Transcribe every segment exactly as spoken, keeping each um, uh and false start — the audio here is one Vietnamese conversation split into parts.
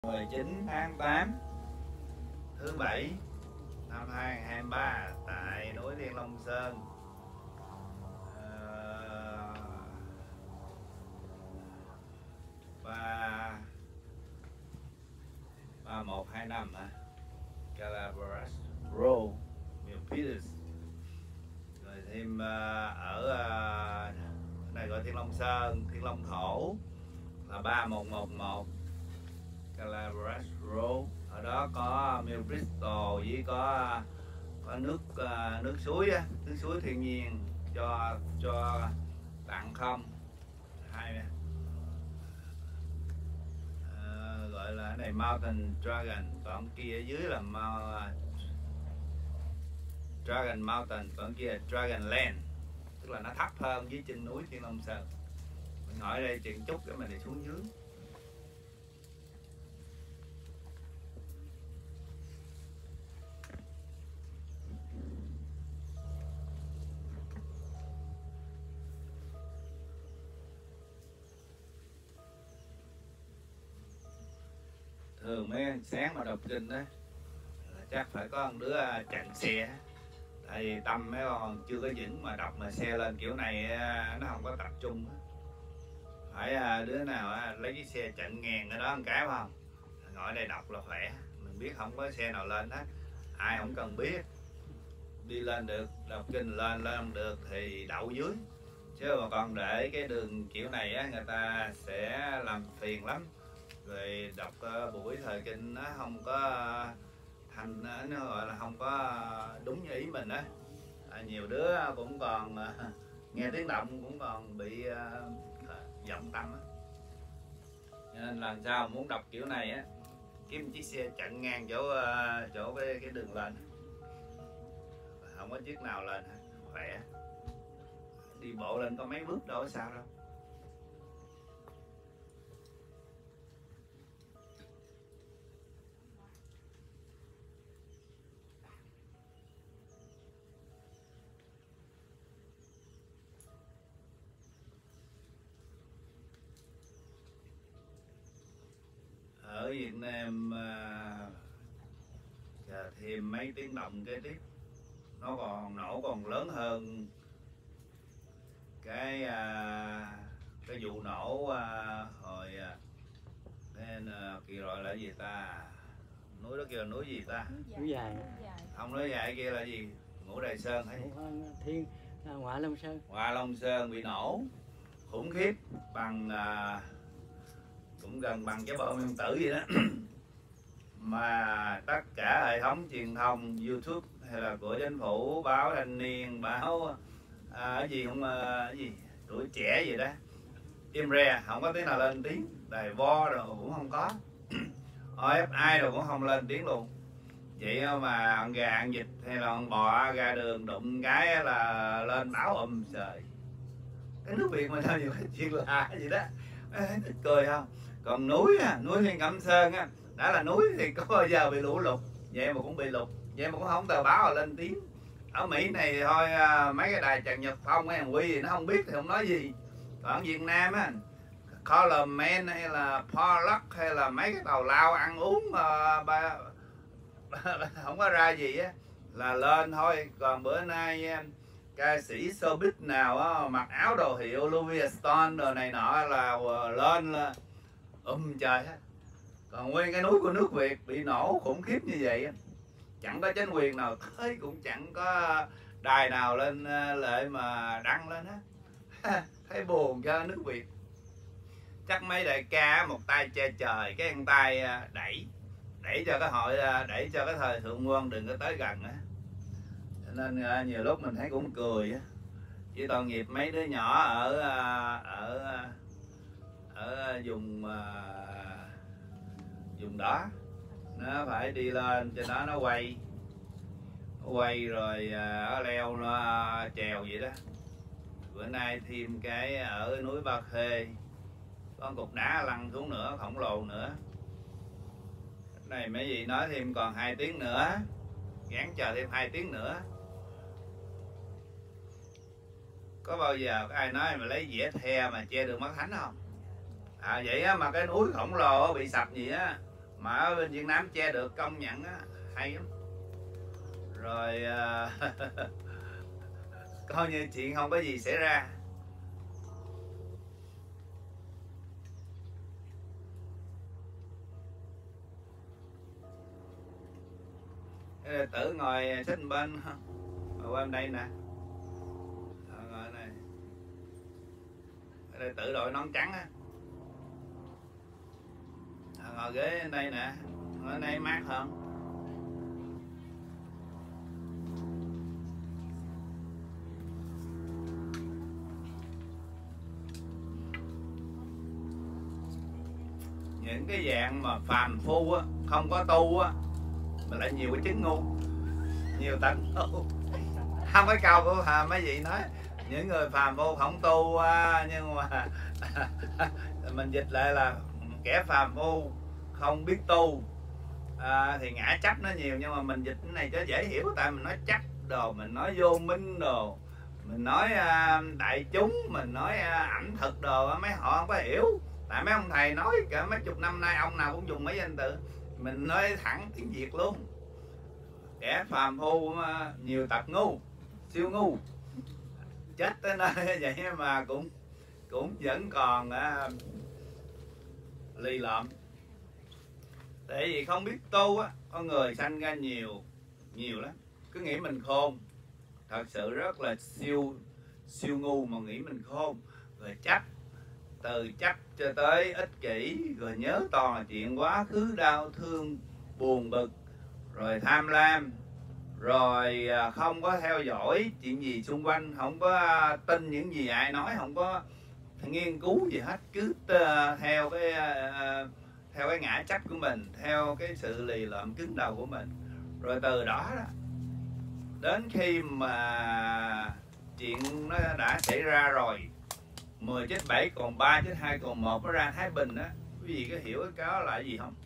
mười chín tháng tám thứ bảy năm hai nghìn không trăm hai mươi ba tại núi Thiên Long Sơn. ba ba một hai năm hả? Calaveras Row, Milpitas. Rồi thêm uh, ở uh, này gọi Thiên Long Sơn, Thiên Long Thổ là ba một một một. Calaveras Row, ở đó có Mill Bristol với có có nước uh, nước suối á, nước suối thiên nhiên cho cho tặng không hai uh, gọi là cái này Mountain Dragon, còn kia ở dưới là uh, Dragon Mountain, còn kia là Dragon Land, tức là nó thấp hơn dưới chân núi Thiên Long Sơn. Mình hỏi đây chừng chút cái mình đi xuống dưới. Thường mấy sáng mà đọc kinh đó chắc phải có một đứa chặn xe, tại vì tâm mấy con chưa có vững mà đọc mà xe lên kiểu này nó không có tập trung. Phải đứa nào lấy cái xe chặn ngang ở đó một cái phải không, ngồi đây đọc là khỏe. Mình biết không có xe nào lên hết, ai không cần biết, đi lên được đọc kinh lên, lên không được thì đậu dưới. Chứ mà còn để cái đường kiểu này á, người ta sẽ làm phiền lắm. Rồi đọc uh, buổi thời kinh nó không có uh, thành, nó gọi là không có uh, đúng như ý mình á. À, nhiều đứa cũng còn uh, nghe tiếng động cũng còn bị uh, vọng tâm á. Nên làm sao muốn đọc kiểu này á, kiếm chiếc xe chặn ngang chỗ uh, chỗ cái cái đường lên, không có chiếc nào lên khỏe. Đi bộ lên có mấy bước đâu có sao đâu. Ở Việt Nam uh, thêm mấy tiếng động kế tiếp nó còn nổ còn lớn hơn cái uh, cái vụ nổ uh, hồi uh, cái uh, kia gọi là gì ta, núi đó kia là núi gì ta, núi dài, không, núi dài kia là gì, Ngũ Đài Sơn hay Thiên Ngoại Long Sơn. Ngoại Long Sơn bị nổ khủng khiếp bằng uh, cũng gần bằng cái bom nguyên tử vậy đó. Mà tất cả hệ thống truyền thông YouTube hay là của chính phủ, báo Thanh Niên, báo à, cái gì không, à, cái gì Tuổi Trẻ gì đó, im re, không có tiếng nào lên tiếng. Đài Vo rồi cũng không có, o ép i rồi cũng không lên tiếng luôn. Vậy mà con gà ăn vịt hay là con bò ra đường đụng cái là lên báo ùm trời. Cái nước Việt mình sao nhiều cái chuyện lạ gì đó, thích cười không. Còn núi á, núi Thiên Cẩm Sơn á, đã là núi thì có bao giờ bị lũ lụt, vậy mà cũng bị lụt, vậy mà cũng không tờ báo lên tiếng. Ở Mỹ này thì thôi, mấy cái đài Trần Nhật Phong hay Hằng Huy thì nó không biết thì không nói gì. Còn ở Việt Nam á, Coleman hay là Pollock hay là mấy cái tàu lao ăn uống uh, ba, không có ra gì á là lên thôi. Còn bữa nay ca sĩ showbiz nào á, mặc áo đồ hiệu Louis Vuitton đồ này nọ là lên là um trời hết. Còn nguyên cái núi của nước Việt bị nổ khủng khiếp như vậy, chẳng có chính quyền nào tới, cũng chẳng có đài nào lên lại mà đăng lên á. Thấy buồn cho nước Việt. Chắc mấy đại ca một tay che trời, cái ăn tay đẩy đẩy cho cái hội, đẩy cho cái thời thượng quân đừng có tới gần á. Nên nhiều lúc mình thấy cũng cười á, chỉ tội nghiệp mấy đứa nhỏ ở ở ở vùng vùng đó, nó phải đi lên cho nó nó quay nó quay rồi nó leo nó trèo vậy đó. Bữa nay thêm cái ở núi Ba Khê có một cục đá lăn xuống nữa, khổng lồ nữa. Cái này mấy vị nói thêm còn hai tiếng nữa, gán chờ thêm hai tiếng nữa. Có bao giờ có ai nói mà lấy dĩa the mà che đường mắt thánh không? À vậy á, mà cái núi khổng lồ bị sập gì á mà ở bên Việt Nam che được, công nhận á, hay lắm. Rồi uh, coi như chuyện không có gì xảy ra. Cái Tử ngồi xích bên, ngồi qua bên đây nè, ngồi này. Đây Tử đội nón trắng á, ngồi ghế đây nè, ngồi đây mát hơn. Những cái dạng mà phàm phu á, không có tu á, mà lại nhiều cái chứng ngu, nhiều tánh ngu. Không có câu của mấy vị nói những người phàm phu không tu á, nhưng mà mình dịch lại là kẻ phàm phu không biết tu à, thì ngã chấp nó nhiều. Nhưng mà mình dịch cái này cho dễ hiểu, tại mình nói chấp đồ, mình nói vô minh đồ, mình nói à, đại chúng, mình nói à, ẩm thực đồ, mấy họ không có hiểu. Tại mấy ông thầy nói cả mấy chục năm nay ông nào cũng dùng mấy danh từ, mình nói thẳng tiếng Việt luôn. Kẻ phàm phu nhiều tật ngu, siêu ngu, chết tới nơi vậy mà cũng cũng vẫn còn uh, lì lợm. Tại vì không biết tu á, con người sanh ra nhiều nhiều lắm, cứ nghĩ mình khôn, thật sự rất là siêu siêu ngu mà nghĩ mình khôn, rồi chấp, từ chấp cho tới ích kỷ, rồi nhớ toàn chuyện quá khứ đau thương buồn bực, rồi tham lam, rồi không có theo dõi chuyện gì xung quanh, không có tin những gì ai nói, không có nghiên cứu gì hết, cứ theo cái theo cái ngã chấp của mình, theo cái sự lì lợm cứng đầu của mình. Rồi từ đó, đó đến khi mà chuyện nó đã xảy ra rồi, mười chết bảy còn ba, chết hai còn một, nó ra Thái Bình á, quý vị có hiểu cái đó là gì không?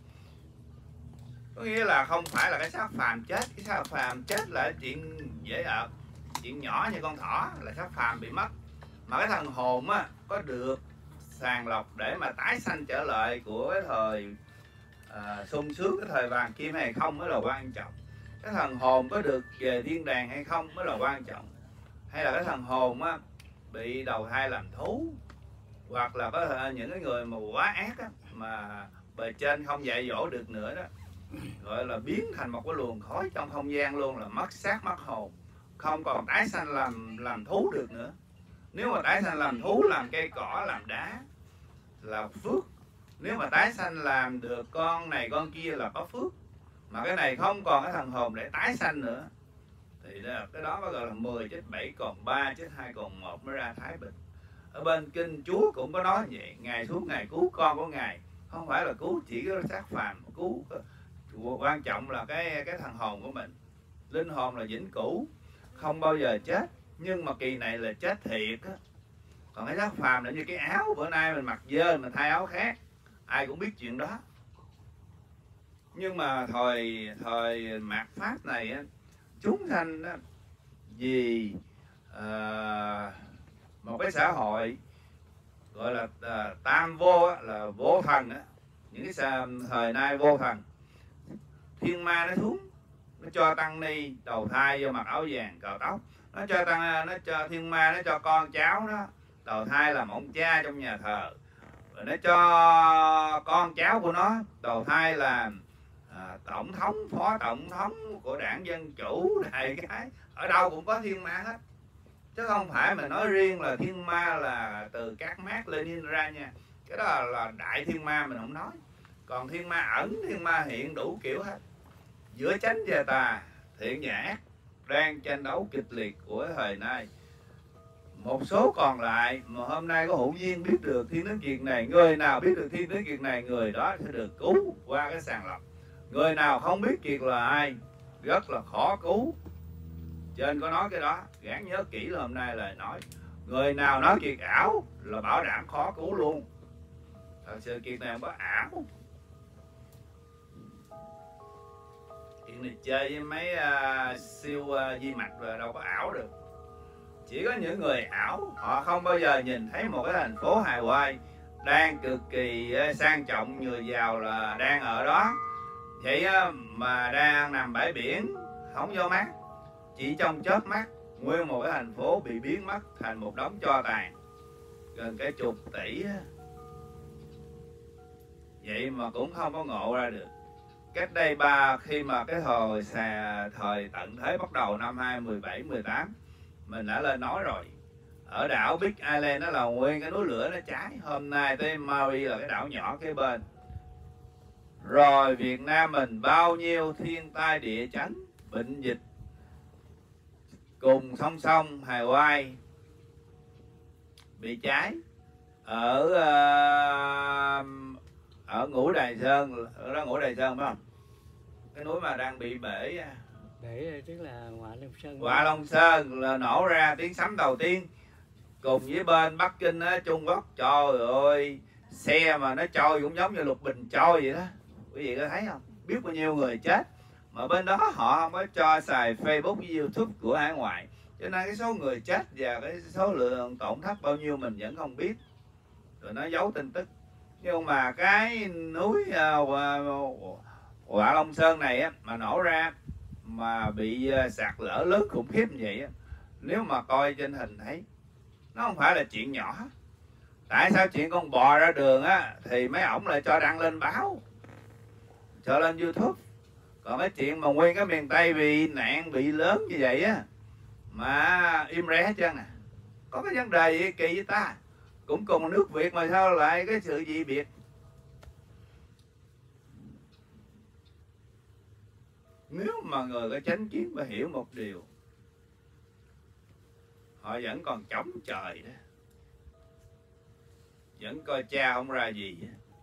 Có nghĩa là không phải là cái xác phàm chết, cái xác phàm chết là chuyện dễ ợt, chuyện nhỏ như con thỏ là xác phàm bị mất. Mà cái thần hồn á có được sàng lọc để mà tái sanh trở lại của cái thời à, sung sướng, cái thời vàng kim hay không mới là quan trọng. Cái thần hồn có được về thiên đàng hay không mới là quan trọng. Hay là cái thần hồn á bị đầu thai làm thú, hoặc là có những cái người mà quá ác á, mà bề trên không dạy dỗ được nữa đó, gọi là biến thành một cái luồng khói trong không gian luôn, là mất xác mất hồn, không còn tái sanh làm làm thú được nữa. Nếu mà tái sanh làm thú, làm cây cỏ, làm đá là phước. Nếu mà tái sanh làm được con này con kia là có phước. Mà cái này không còn cái thần hồn để tái sanh nữa, thì cái đó mới gọi là mười chết bảy còn ba, chết hai còn một mới ra Thái Bình. Ở bên kinh Chúa cũng có nói vậy, Ngài xuống Ngài cứu con của Ngài, không phải là cứu chỉ cái xác phàm, cứu quan trọng là cái cái thần hồn của mình. Linh hồn là vĩnh cửu, không bao giờ chết, nhưng mà kỳ này là chết thiệt á. Còn cái xác phàm là như cái áo, bữa nay mình mặc dơ mình thay áo khác, ai cũng biết chuyện đó. Nhưng mà thời thời mạt Pháp này á, chúng sanh á, vì à, một cái xã hội gọi là à, tam vô á, là vô thần á. Những cái thời nay vô thần, thiên ma nó xuống, nó cho tăng ni đầu thai vô mặc áo vàng cạo tóc, nó cho tăng nó cho thiên ma nó cho con cháu nó đầu thai làm ông cha trong nhà thờ, rồi nó cho con cháu của nó đầu thai làm à, tổng thống, phó tổng thống của đảng Dân Chủ, đại cái ở đâu cũng có thiên ma hết, chứ không phải mà nói riêng là thiên ma là từ các Mác Lênin ra nha. Cái đó là, là đại thiên ma mình không nói, còn thiên ma ẩn, thiên ma hiện, đủ kiểu hết. Giữa chánh và tà, thiện và ác đang tranh đấu kịch liệt của thời nay. Một số còn lại mà hôm nay có hữu duyên biết được thiên nước kiệt này, người nào biết được thiên nước kiệt này, người đó sẽ được cứu qua cái sàng lọc. Người nào không biết kiệt là ai, rất là khó cứu. Trên có nói cái đó, gán nhớ kỹ là hôm nay lời nói. Người nào nói kiệt ảo là bảo đảm khó cứu luôn. Thật sự kiệt này không có ảo. Kiệt này chơi với mấy uh, siêu uh, di mạch rồi đâu có ảo được. Chỉ có những người ảo, họ không bao giờ nhìn thấy một cái thành phố hài hoài đang cực kỳ sang trọng, người giàu là đang ở đó, vậy á, mà đang nằm bãi biển không vô mát, chỉ trong chớp mắt nguyên một cái thành phố bị biến mất thành một đống tro tàn, gần cái chục tỷ á. Vậy mà cũng không có ngộ ra được. Cách đây ba khi mà cái thời xà, thời tận thế bắt đầu năm hai không một bảy mười tám, mình đã lên nói rồi, ở đảo Big Island đó là nguyên cái núi lửa nó cháy. Hôm nay tới Maui là cái đảo nhỏ kế bên. Rồi Việt Nam mình bao nhiêu thiên tai địa chấn, bệnh dịch cùng song song Hawaii bị cháy. Ở uh, ở Ngũ Đài Sơn, ở đó Ngũ Đài Sơn phải không? Cái núi mà đang bị bể bể tức là Ngọa Long Sơn. Ngọa Long Sơn là nổ ra tiếng sấm đầu tiên, cùng với bên Bắc Kinh á, Trung Quốc. Trời ơi, xe mà nó trôi cũng giống như lục bình trôi vậy đó. Quý vị có thấy không? Biết bao nhiêu người chết, mà bên đó họ không có cho xài Facebook với YouTube của hải ngoại, cho nên cái số người chết và cái số lượng tổn thất bao nhiêu mình vẫn không biết, rồi nó giấu tin tức. Nhưng mà cái núi uh, Ngọa Long Sơn này á, mà nổ ra mà bị sạt lở lớn khủng khiếp như vậy á, nếu mà coi trên hình thấy nó không phải là chuyện nhỏ. Tại sao chuyện con bò ra đường á thì mấy ổng lại cho đăng lên báo, cho lên YouTube, còn cái chuyện mà nguyên cái miền Tây bị nạn bị lớn như vậy á mà im re hết trơn nè. Có cái vấn đề gì kỳ với ta, cũng cùng nước Việt mà sao lại cái sự dị biệt. Nếu mà người có chánh kiến phải hiểu một điều, họ vẫn còn chống trời đó, vẫn coi cha không ra gì.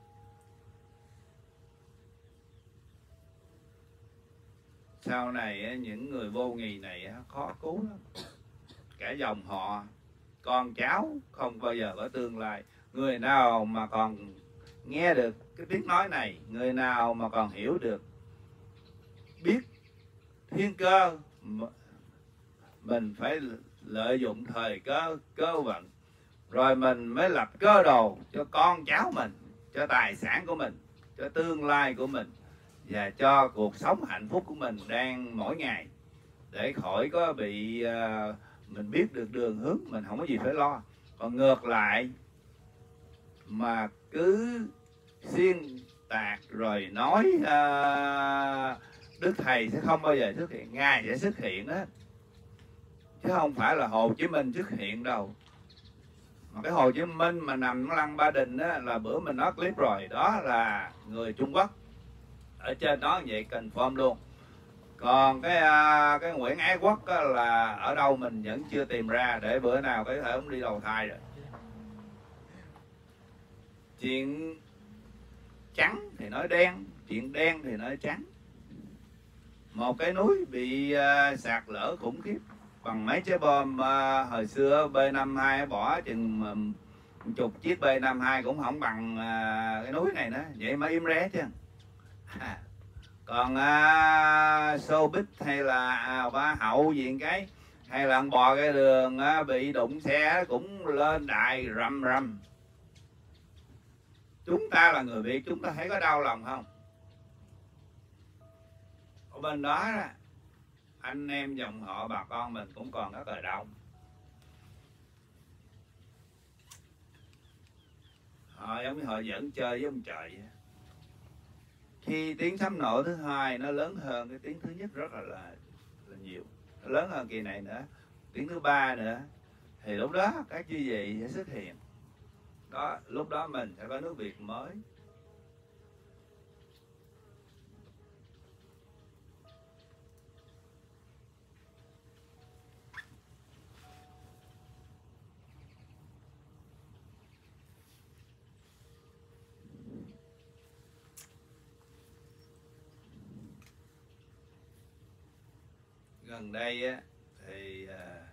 Sau này những người vô nghị này khó cứu lắm. Cả dòng họ, con cháu không bao giờ có tương lai. Người nào mà còn nghe được cái tiếng nói này, người nào mà còn hiểu được, biết thiên cơ, mình phải lợi dụng thời cơ, cơ vận, rồi mình mới lập cơ đồ cho con cháu mình, cho tài sản của mình, cho tương lai của mình, và cho cuộc sống hạnh phúc của mình đang mỗi ngày, để khỏi có bị uh, mình biết được đường hướng, mình không có gì phải lo. Còn ngược lại mà cứ xuyên tạc rồi nói uh, Đức Thầy sẽ không bao giờ xuất hiện, Ngài sẽ xuất hiện đó, chứ không phải là Hồ Chí Minh xuất hiện đâu. Mà cái Hồ Chí Minh mà nằm lăng Ba Đình đó, là bữa mình nói clip rồi, đó là người Trung Quốc. Ở trên đó vậy confirm luôn. Còn cái cái Nguyễn Ái Quốc là ở đâu mình vẫn chưa tìm ra, để bữa nào có thể ông đi đầu thai rồi. Chuyện trắng thì nói đen, chuyện đen thì nói trắng. Một cái núi bị uh, sạt lở khủng khiếp bằng mấy trái bom uh, hồi xưa B năm mươi hai bỏ chừng um, chục chiếc B năm mươi hai cũng không bằng uh, cái núi này nữa. Vậy mà im ré chứ. À, còn uh, showbiz hay là uh, ba hậu gì cái, hay là bò cái đường uh, bị đụng xe cũng lên đài rầm rầm. Chúng ta là người Việt, chúng ta thấy có đau lòng không? Ở bên đó, đó anh em dòng họ bà con mình cũng còn rất là đông. Họ giống như họ vẫn chơi với ông trời. Khi tiếng sấm nổ thứ hai nó lớn hơn cái tiếng thứ nhất rất là, là, là nhiều, nó lớn hơn kỳ này nữa, tiếng thứ ba nữa, thì lúc đó các chư vị sẽ xuất hiện. Đó, lúc đó mình sẽ có nước Việt mới. Gần đây á, thì à,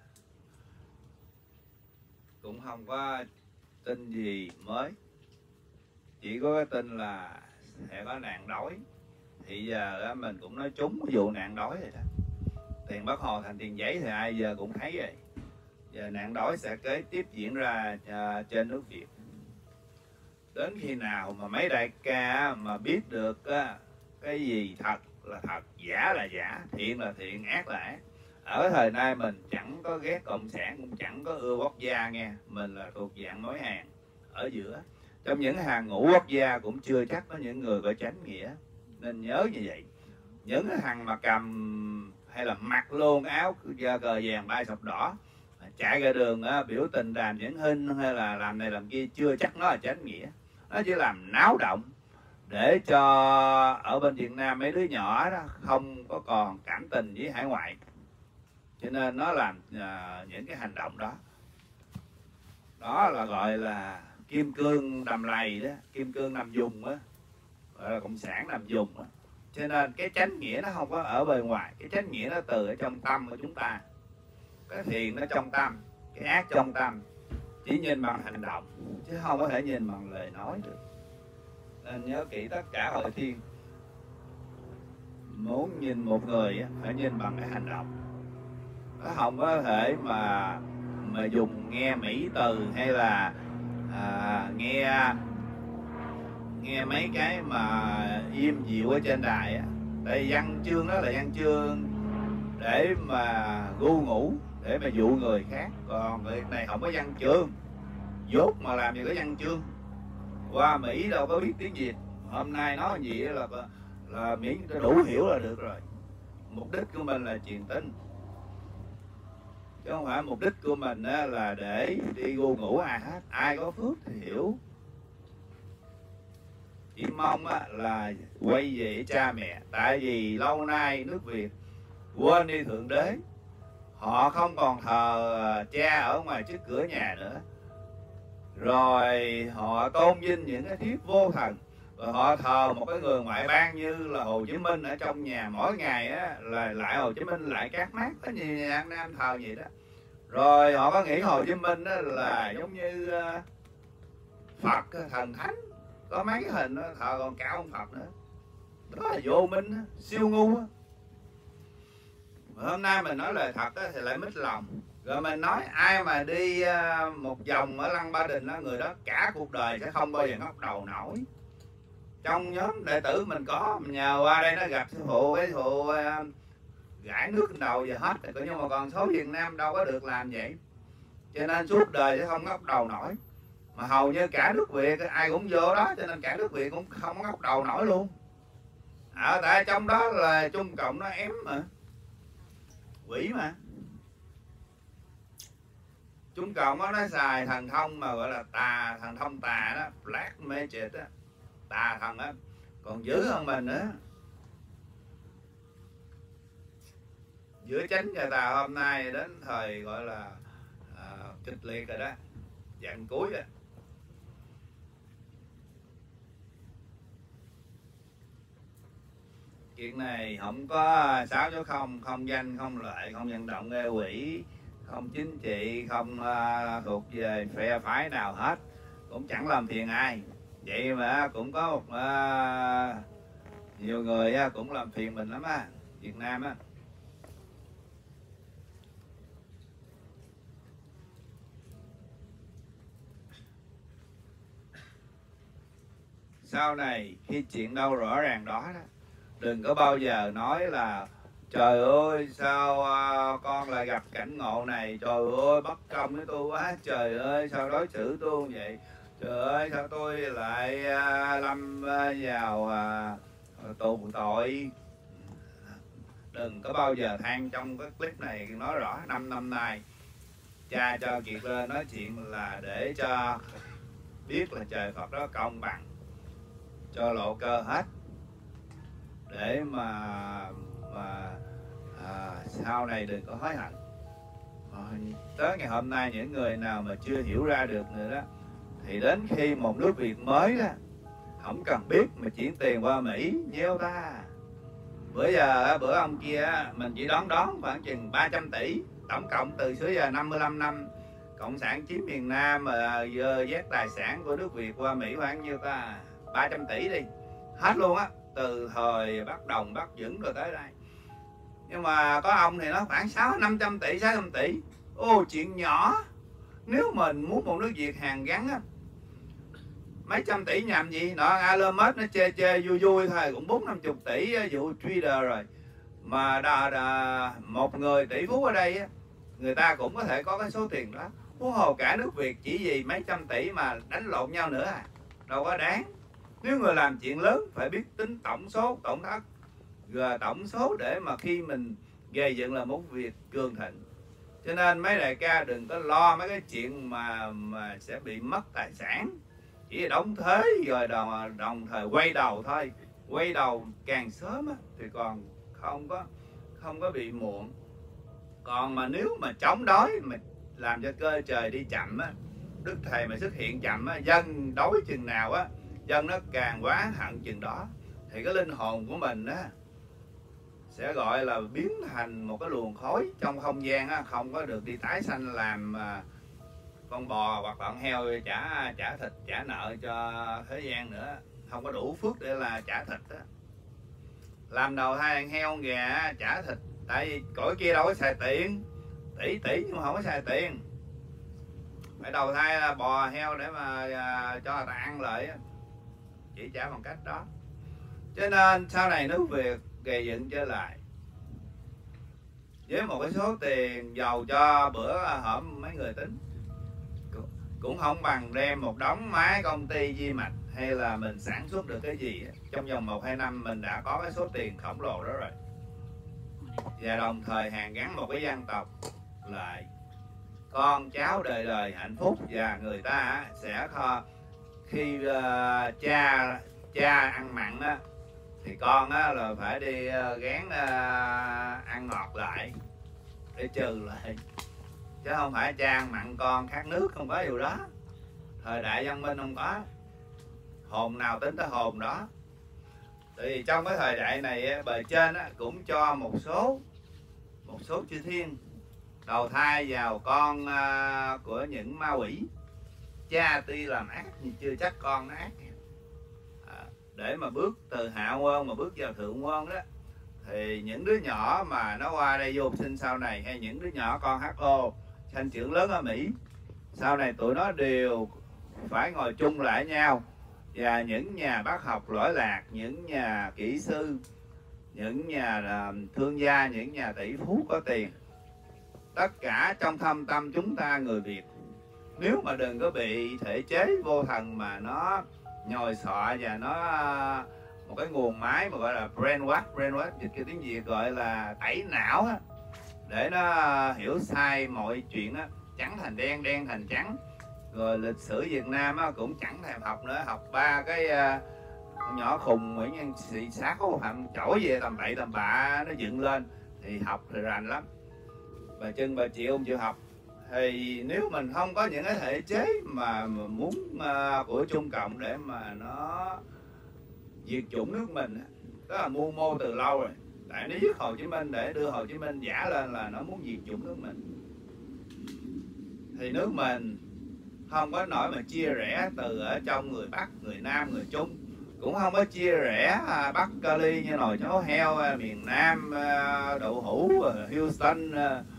cũng không có tin gì mới, chỉ có cái tin là sẽ có nạn đói. Thì giờ á, mình cũng nói trúng cái vụ nạn đói rồi đó. Tiền Bắc Hồ thành tiền giấy thì ai giờ cũng thấy rồi. Giờ nạn đói sẽ kế tiếp diễn ra à, trên nước Việt. Đến khi nào mà mấy đại ca mà biết được á, cái gì thật là thật, giả là giả, thiện là thiện, ác là ác. Ở thời nay mình chẳng có ghét cộng sản, cũng chẳng có ưa quốc gia nghe. Mình là thuộc dạng nói hàng ở giữa. Trong những hàng ngũ quốc gia cũng chưa chắc có những người có chánh nghĩa, nên nhớ như vậy. Những cái thằng mà cầm hay là mặc luôn áo cờ vàng bay sọc đỏ chạy ra đường á, biểu tình đàm nhẫn hinh hay là làm này làm kia, chưa chắc nó là chánh nghĩa. Nó chỉ làm náo động để cho ở bên Việt Nam mấy đứa nhỏ đó không có còn cảm tình với hải ngoại, cho nên nó làm uh, những cái hành động đó. Đó là gọi là kim cương đầm lầy đó, kim cương nằm dùng á, gọi là cộng sản nằm dùng á. Cho nên cái chánh nghĩa nó không có ở bề ngoài, cái chánh nghĩa nó từ ở trong tâm của chúng ta. Cái thiện nó trong tâm, cái ác trong tâm, chỉ nhìn bằng hành động chứ không có thể nhìn bằng lời nói được. Nên nhớ kỹ tất cả hội thiên, muốn nhìn một người phải nhìn bằng cái hành động. Nó không có thể mà mà dùng nghe mỹ từ hay là à, nghe nghe mấy cái mà im dịu ở trên đài á. Tại vì văn chương đó là văn chương để mà gu ngủ, để mà dụ người khác. Còn việc này không có văn chương, dốt mà làm gì có văn chương. Qua Mỹ đâu có biết tiếng Việt, hôm nay nói gì là là miễn đủ hiểu là được rồi. Mục đích của mình là truyền tin, chứ không phải mục đích của mình là để đi gu ngủ ai hết. Ai có phước thì hiểu. Chỉ mong là quay về cha mẹ. Tại vì lâu nay nước Việt quên đi Thượng Đế. Họ không còn thờ cha ở ngoài trước cửa nhà nữa. Rồi họ tôn vinh những cái thiết vô thần. Rồi họ thờ một cái người ngoại bang như là Hồ Chí Minh ở trong nhà. Mỗi ngày á, là lại Hồ Chí Minh lại Cát Mát. Có nhiều nhà An Nam thờ vậy đó. Rồi họ có nghĩ Hồ Chí Minh đó là giống như Phật, thần thánh. Có mấy cái hình đó, thờ còn cao ông Phật nữa. Đó là vô minh, siêu ngu. Hôm nay mình nói lời thật thì lại mít lòng. Rồi mình nói ai mà đi một vòng ở Lăng Ba Đình đó, người đó cả cuộc đời sẽ không bao giờ ngóc đầu nổi. Trong nhóm đệ tử mình có, mình nhờ qua đây nó gặp sư phụ, cái sư phụ gãi nước đầu giờ hết. Nhưng mà còn số Việt Nam đâu có được làm vậy. Cho nên suốt đời sẽ không ngóc đầu nổi. Mà hầu như cả nước Việt ai cũng vô đó, cho nên cả nước Việt cũng không ngóc đầu nổi luôn. Ở tại trong đó là Trung Cộng nó ém mà, quỷ mà. Trung Cộng đó, nó xài thần thông mà gọi là tà, thần thông tà đó, Black Magic đó, tà thần đó, còn dữ hơn mình nữa. Giữa chánh và tà hôm nay đến thời gọi là à, kịch liệt rồi đó, dặn cuối rồi. Chuyện này không có sáu số không, không danh, không lợi, không vận động gây quỹ, không chính trị, không uh, thuộc về phe phái nào hết, cũng chẳng làm phiền ai. Vậy mà cũng có một uh, nhiều người uh, cũng làm phiền mình lắm á, Việt Nam á. Sau này khi chuyện đâu rõ ràng đó đó, đừng có bao giờ nói là trời ơi sao uh, con lại gặp cảnh ngộ này, trời ơi bất công với tôi quá, trời ơi sao đối xử tôi vậy, trời ơi sao tôi lại uh, lâm uh, vào uh, tù tội. Đừng có bao giờ than. Trong cái clip này nói rõ năm năm nay cha cho Kiệt lên nói chuyện là để cho biết là trời Phật đó công bằng, cho lộ cơ hết, để mà mà à, sau này đừng có hối hận. Tới ngày hôm nay những người nào mà chưa hiểu ra được nữa đó, thì đến khi một nước Việt mới đó, không cần biết mà chuyển tiền qua Mỹ nhiêu ta. Bữa giờ bữa ông kia mình chỉ đón đón khoảng chừng ba trăm tỷ tổng cộng từ xưa giờ năm mươi lăm năm cộng sản chiếm miền Nam mà dơ vét tài sản của nước Việt qua Mỹ khoảng nhiêu ta, ba trăm tỷ đi hết luôn á, từ thời Bắc Đồng, Bắc Dững rồi tới đây. Nhưng mà có ông thì nó khoảng sáu năm trăm tỷ, sáu trăm tỷ. Ô chuyện nhỏ. Nếu mình muốn một nước Việt hàn gắn á, mấy trăm tỷ nhầm gì nó Elon Musk nó chê chê vui vui thôi cũng bốn năm chục tỷ vụ Twitter rồi, mà đà, đà, một người tỷ phú ở đây á, người ta cũng có thể có cái số tiền đó. Huống hồ cả nước Việt chỉ vì mấy trăm tỷ mà đánh lộn nhau nữa à, đâu có đáng. Nếu người làm chuyện lớn phải biết tính tổng số, tổng thất, rồi tổng số để mà khi mình gây dựng là một việc cường thịnh. Cho nên mấy đại ca đừng có lo mấy cái chuyện mà mà sẽ bị mất tài sản, chỉ là đóng thuế rồi đồng, đồng thời quay đầu thôi. Quay đầu càng sớm á, thì còn không có không có bị muộn. Còn mà nếu mà chống đói mà làm cho cơ trời đi chậm á, Đức Thầy mà xuất hiện chậm á, dân đói chừng nào á, dân nó càng quá hận chừng đó, thì cái linh hồn của mình á sẽ gọi là biến thành một cái luồng khói trong không gian á, không có được đi tái sanh làm con bò hoặc con heo trả trả thịt trả nợ cho thế gian nữa, không có đủ phước để là trả thịt á. Làm đầu thai heo gà trả thịt, tại vì cõi kia đâu có xài tiền, tỷ tỷ nhưng mà không có xài tiền, phải đầu thai là bò heo để mà uh, cho người ta ăn lợi á, chỉ trả bằng cách đó. Cho nên sau này nước Việt gây dựng trở lại với một cái số tiền giàu cho bữa hổm mấy người tính cũng không bằng đem một đống máy công ty Di Mạch hay là mình sản xuất được cái gì trong vòng một hai năm mình đã có cái số tiền khổng lồ đó rồi, và đồng thời hàn gắn một cái dân tộc lại, con cháu đời đời hạnh phúc, và người ta sẽ kho khi uh, cha cha ăn mặn á, thì con á, là phải đi uh, gán uh, ăn ngọt lại để trừ lại, chứ không phải cha ăn mặn con khát nước, không có điều đó. Thời đại văn minh không có, hồn nào tính tới hồn đó. Tại vì trong cái thời đại này bề trên á, cũng cho một số một số chư thiên đầu thai vào con uh, của những ma quỷ. Cha tuy làm ác nhưng chưa chắc con nó ác. À, để mà bước từ hạ quân mà bước vào thượng quân đó, thì những đứa nhỏ mà nó qua đây vô sinh sau này, hay những đứa nhỏ con hát o sanh trưởng lớn ở Mỹ, sau này tụi nó đều phải ngồi chung lại nhau. Và những nhà bác học lỗi lạc, những nhà kỹ sư, những nhà thương gia, những nhà tỷ phú có tiền, tất cả trong thâm tâm chúng ta người Việt, nếu mà đừng có bị thể chế vô thần mà nó nhồi sọ và nó một cái nguồn máy mà gọi là brainwash, brainwash dịch cái tiếng Việt gọi là tẩy não á, để nó hiểu sai mọi chuyện á, trắng thành đen, đen thành trắng. Rồi lịch sử Việt Nam á, cũng chẳng thèm học nữa, học ba cái uh, con nhỏ khùng Nguyễn Nhân Sĩ Sáu hầm chổi về tầm bậy tầm bạ nó dựng lên thì học thì rành lắm. Bà Trưng bà chịu không chịu học. Thì nếu mình không có những cái thể chế mà, mà muốn uh, của Trung Cộng để mà nó diệt chủng nước mình, đó là mưu mô từ lâu rồi. Tại nó giết Hồ Chí Minh để đưa Hồ Chí Minh giả lên là nó muốn diệt chủng nước mình, thì nước mình không có nổi mà chia rẽ từ ở trong người Bắc, người Nam, người Trung, cũng không có chia rẽ Bắc Cali như nồi cháo heo, miền Nam đậu hũ, Houston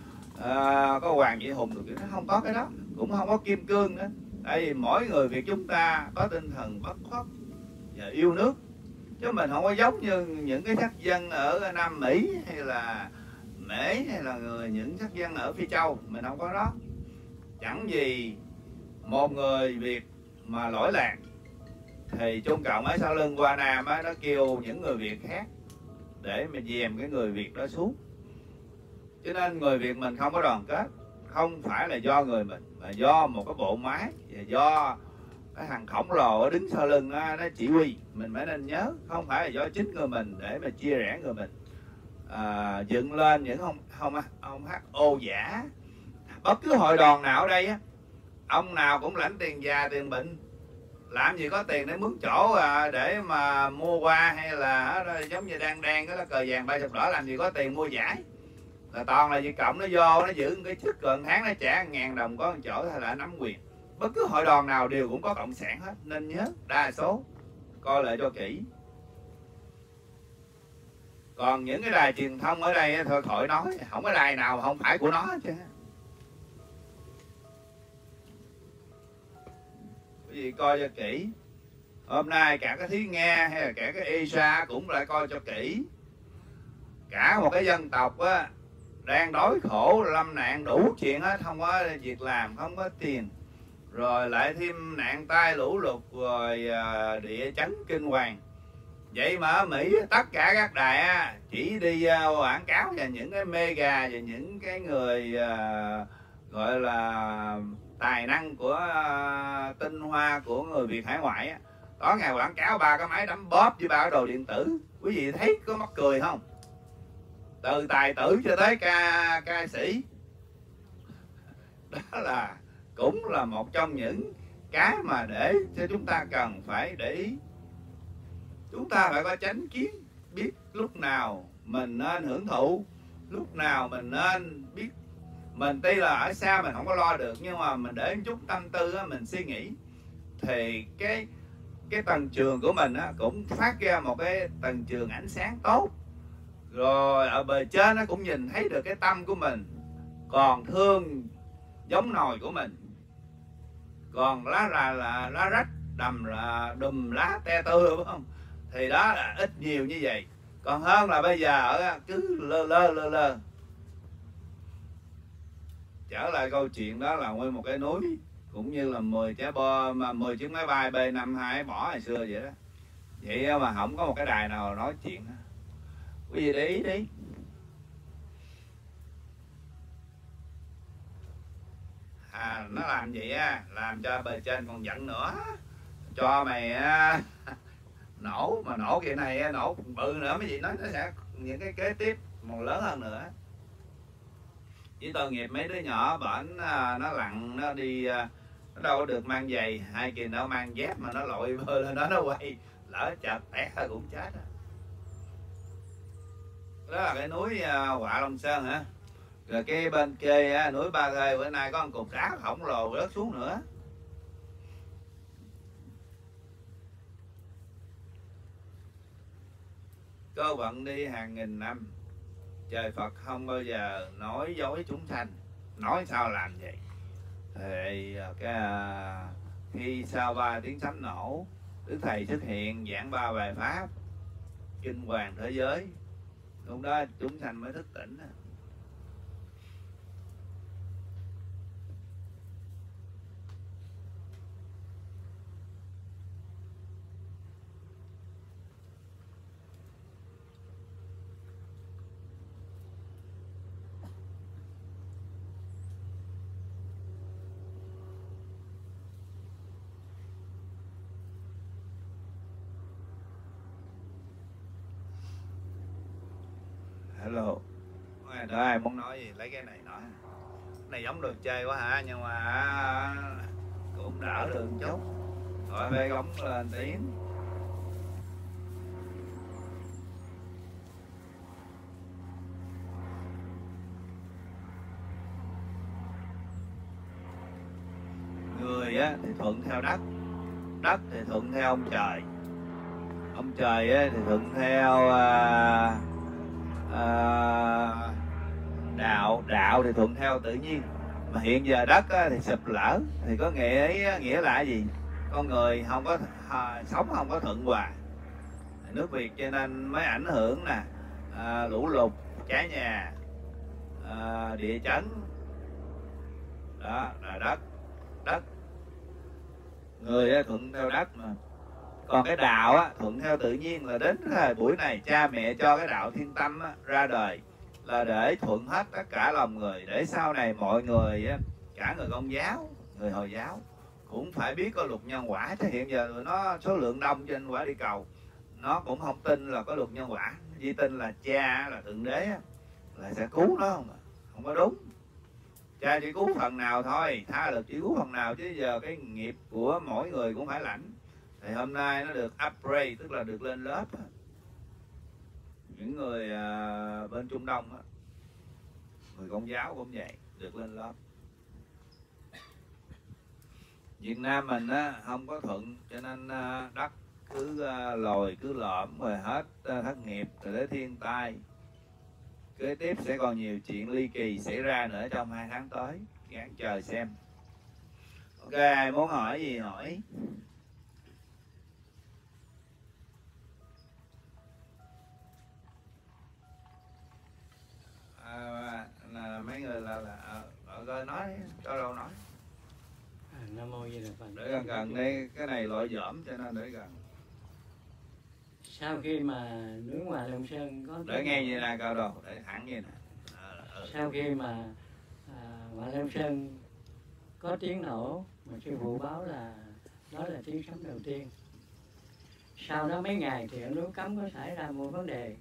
có Hoàng Vị Hùng được, nó không có cái đó, cũng không có kim cương nữa. Tại vì mỗi người Việt chúng ta có tinh thần bất khuất và yêu nước, chứ mình không có giống như những cái sắc dân ở Nam Mỹ hay là Mễ hay là người những sắc dân ở Phi Châu, mình không có đó. Chẳng gì một người Việt mà lỗi lạc thì Trung Cộng ở sau lưng qua Nam á, nó kêu những người Việt khác để mà dèm cái người Việt đó xuống. Cho nên người Việt mình không có đoàn kết, không phải là do người mình, mà do một cái bộ máy và do cái thằng khổng lồ ở đứng sau lưng nó, nó chỉ huy. Mình phải nên nhớ, không phải là do chính người mình để mà chia rẽ người mình, à, dựng lên những ông không ông hát ô giả. Bất cứ hội đoàn nào ở đây á, ông nào cũng lãnh tiền già tiền bệnh, làm gì có tiền để mướn chỗ à, để mà mua qua, hay là đó, giống như đang đang cái cờ vàng ba chục đỏ, làm gì có tiền mua giải. Là toàn là Việt Cộng nó vô nó giữ cái chức gần tháng nó trả ngàn đồng có một chỗ hay là nắm quyền. Bất cứ hội đoàn nào đều cũng có cộng sản hết, nên nhớ đa số coi lại cho kỹ. Còn những cái đài truyền thông ở đây thôi khỏi nói, không có đài nào không phải của nó chứ. Quý vị coi cho kỹ. Hôm nay cả cái Thúy Nga hay là cả cái Isa cũng lại coi cho kỹ. Cả một cái dân tộc á, đang đói khổ lâm nạn đủ chuyện hết, không có việc làm, không có tiền, rồi lại thêm nạn tai lũ lụt, rồi uh, địa chấn kinh hoàng. Vậy mà ở Mỹ tất cả các đài á, chỉ đi uh, quảng cáo về những cái mega, về những cái người uh, gọi là tài năng của uh, tinh hoa của người Việt hải ngoại á. Tối ngày quảng cáo ba cái máy đấm bóp với ba cái đồ điện tử. Quý vị thấy có mắc cười không? Từ tài tử cho tới ca ca sĩ. Đó là cũng là một trong những cái mà để cho chúng ta cần phải để ý. Chúng ta phải có chánh kiến, biết lúc nào mình nên hưởng thụ, lúc nào mình nên biết. Mình tuy là ở xa mình không có lo được, nhưng mà mình để một chút tâm tư á, mình suy nghĩ, thì cái cái tầng trường của mình á, cũng phát ra một cái tầng trường ánh sáng tốt. Rồi ở bề trên nó cũng nhìn thấy được cái tâm của mình còn thương giống nồi của mình, còn lá là là lá rách đầm là đùm lá te tưa, phải không? Thì đó là ít nhiều như vậy, còn hơn là bây giờ cứ lơ lơ lơ lơ. Trở lại câu chuyện đó là nguyên một cái núi, cũng như là mười trái bom mà mười chiếc máy bay B năm mươi hai bỏ hồi xưa vậy đó. Vậy mà không có một cái đài nào nói chuyện. Quý vị để ý đi. À, nó làm vậy á, làm cho bề trên còn giận nữa, cho mày á, nổ mà nổ kia này nổ bự nữa, mấy gì nói nó sẽ những cái kế tiếp còn lớn hơn nữa. Với tội nghiệp mấy đứa nhỏ bển nó lặn, nó đi nó đâu có được mang giày, hai kỳ nó mang dép mà nó lội bơi lên đó nó quay, lỡ chợt té cũng chết. Đó là cái núi Họa Long Sơn hả? Rồi cái bên kia á, núi Ba Ghê bữa nay có một cục đá khổng lồ rớt xuống nữa. Cơ vận đi hàng nghìn năm, trời Phật không bao giờ nói dối chúng sanh. Nói sao làm vậy? Thì cái khi sau ba tiếng sấm nổ, Đức Thầy xuất hiện giảng ba bài pháp kinh hoàng thế giới. Lúc đó chúng sanh mới thức tỉnh. Hello. Đó, ai muốn nói gì lấy cái này nói. Cái này giống đồ chơi quá hả, nhưng mà cũng đỡ được một chút. Rồi bê góng lên tiếng. Người á thì thuận theo đất, đất thì thuận theo ông trời, ông trời á thì thuận theo à, à, đạo, đạo thì thuận theo tự nhiên. Mà hiện giờ đất á, thì sụp lở, thì có nghĩa ấy, nghĩa là gì? Con người không có à, sống không có thuận hòa. Nước Việt cho nên mới ảnh hưởng nè, à, lũ lụt, cháy nhà, à, địa chấn. Đó là đất, đất. Người á, thuận theo đất mà. Còn cái đạo á, thuận theo tự nhiên, là đến thời buổi này cha mẹ cho cái đạo Thiên Tâm á, ra đời là để thuận hết tất cả lòng người, để sau này mọi người á, cả người Công giáo, người Hồi giáo cũng phải biết có luật nhân quả. Chứ hiện giờ nó số lượng đông trên quả địa cầu, nó cũng không tin là có luật nhân quả, chỉ tin là cha là thượng đế á, là sẽ cứu nó không, không có đúng. Cha chỉ cứu phần nào thôi, tha lực chỉ cứu phần nào, chứ giờ cái nghiệp của mỗi người cũng phải lãnh. Thì hôm nay nó được upgrade, tức là được lên lớp. Những người à, bên Trung Đông á, người Công giáo cũng vậy, được lên lớp. Việt Nam mình á, không có thuận, cho nên à, đất cứ à, lồi, cứ lõm, rồi hết à, thất nghiệp, rồi đến thiên tai. Kế tiếp sẽ còn nhiều chuyện ly kỳ xảy ra nữa trong hai tháng tới, gắng chờ xem. Ok, ai muốn hỏi gì hỏi. coi nói câu đâu nói. À, Nam mô Di Đà Phật. Để gần gần đây cái này loại dởm cho nên để gần. Sau khi mà núi Hòa Long Sơn có Để nghe như là cao đồ, để thẳng như này. À, ừ. Sau khi mà à, Hòa Long Sơn có tiếng nổ mà sư phụ báo là đó là tiếng sấm đầu tiên. Sau đó mấy ngày thì ở núi Cấm có xảy ra một vấn đề.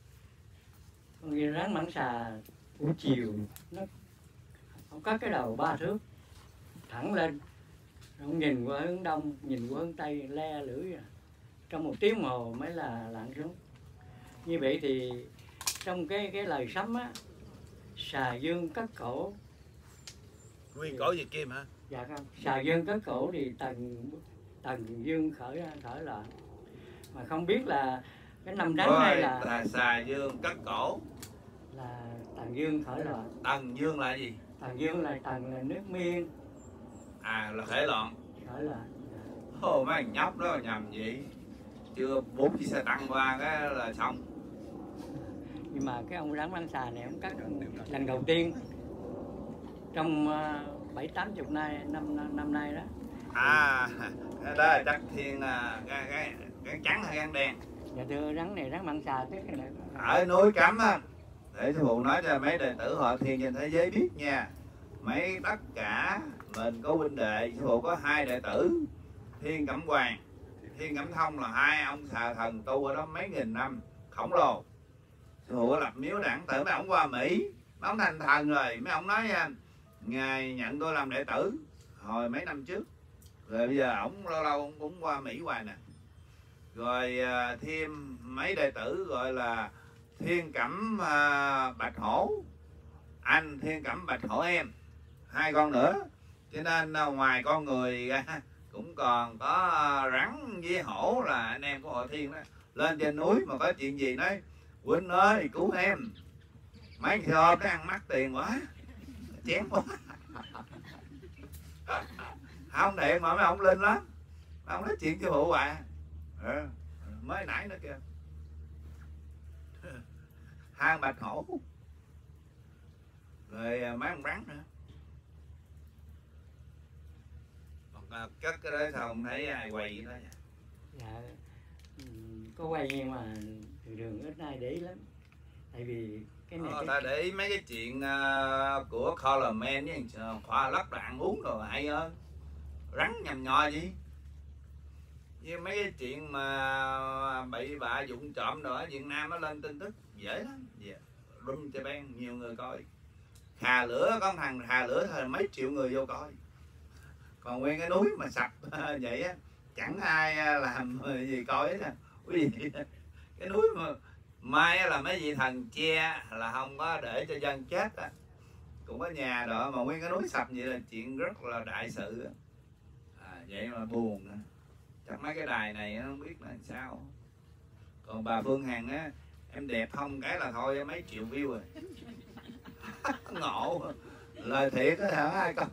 Con ghi rắn mãng xà buổi chiều nó không có cái đầu ba thước thẳng lên, ông nhìn qua hướng đông, nhìn qua hướng tây, le lưỡi à. Trong một tiếng hồ mới là lặn xuống. Như vậy thì trong cái cái lời sấm á, xà dương cất cổ. Nguyên cổ gì kim hả? Dạ không, xà dương cất cổ thì tần tần dương khởi khởi loạn. Mà không biết là cái năm rắn hay là là xà dương cất cổ, là tần dương khởi loạn. Tần dương là gì? Tần dương là tần là nước miên. À là khởi loạn. Khởi loạn. Ô mấy thằng nhóc đó nhầm vậy. Chưa bốn chiếc xe tăng qua cái là xong. Nhưng mà cái ông rắn mãng xà này ông cắt lần đầu tiên trong bảy tám chục nay năm năm nay đó. À đó là chắc thiên cái cái cái trắng hay gan đen. Dạ thưa, rắn này rắn mãng xà cái này ở núi Cấm á, để sư phụ nói cho mấy đệ tử họ thiền trên thế giới biết nha. Mấy tất cả mình có huynh đệ, sư phụ có hai đệ tử Thiên Cẩm Hoàng, Thiên Cẩm Thông là hai ông xà thần tu ở đó mấy nghìn năm khổng lồ. Sư phụ có lập miếu đẳng tử mấy ông qua Mỹ, mấy ông thành thần rồi, mấy ông nói ngài nhận tôi làm đệ tử hồi mấy năm trước, rồi bây giờ ổng lâu lâu ông cũng qua Mỹ hoài nè. Rồi thêm mấy đệ tử gọi là Thiên Cẩm uh, Bạch Hổ, anh Thiên Cẩm Bạch Hổ em, hai con nữa. Cho nên uh, ngoài con người ra cũng còn có uh, rắn với hổ là anh em của họ Thiên đó. Lên trên núi mà có chuyện gì nói huynh ơi cứu em, mấy xe ôm nó ăn mắc tiền quá, chém quá. Không điện mà mấy ông linh lắm, mấy ông nói chuyện cho phụ hoài. Ừ, mới nãy nữa kìa, hang Bạch Hổ, rồi mấy con rắn nữa. Còn cất cái đó sao không thấy ai quay vậy đó? Dạ có quay nhưng mà thường thường ít ai để ý lắm, tại vì cái này Ờ, cái... ta để ý mấy cái chuyện uh, của Coleman với khoa lắc đạn uống rồi hay hơn, rắn nhầm nhò gì. Với mấy cái chuyện mà bị bạ dụng trộm rồi ở Việt Nam nó lên tin tức dễ lắm. Yeah. Room Japan nhiều người coi. Hà Lửa có thằng Hà Lửa thôi mấy triệu người vô coi. Còn nguyên cái núi mà sập vậy á, chẳng ai làm gì coi hết. Quý vị, cái núi mà mai là mấy vị thần che là không có để cho dân chết á, cũng có nhà đó mà nguyên cái núi sập vậy là chuyện rất là đại sự á. À, vậy mà buồn nữa. Chắc mấy cái đài này không biết là sao. Còn bà Phương Hằng á, em đẹp không cái là thôi mấy triệu view rồi. Ngộ, lời thiệt á hả ai con.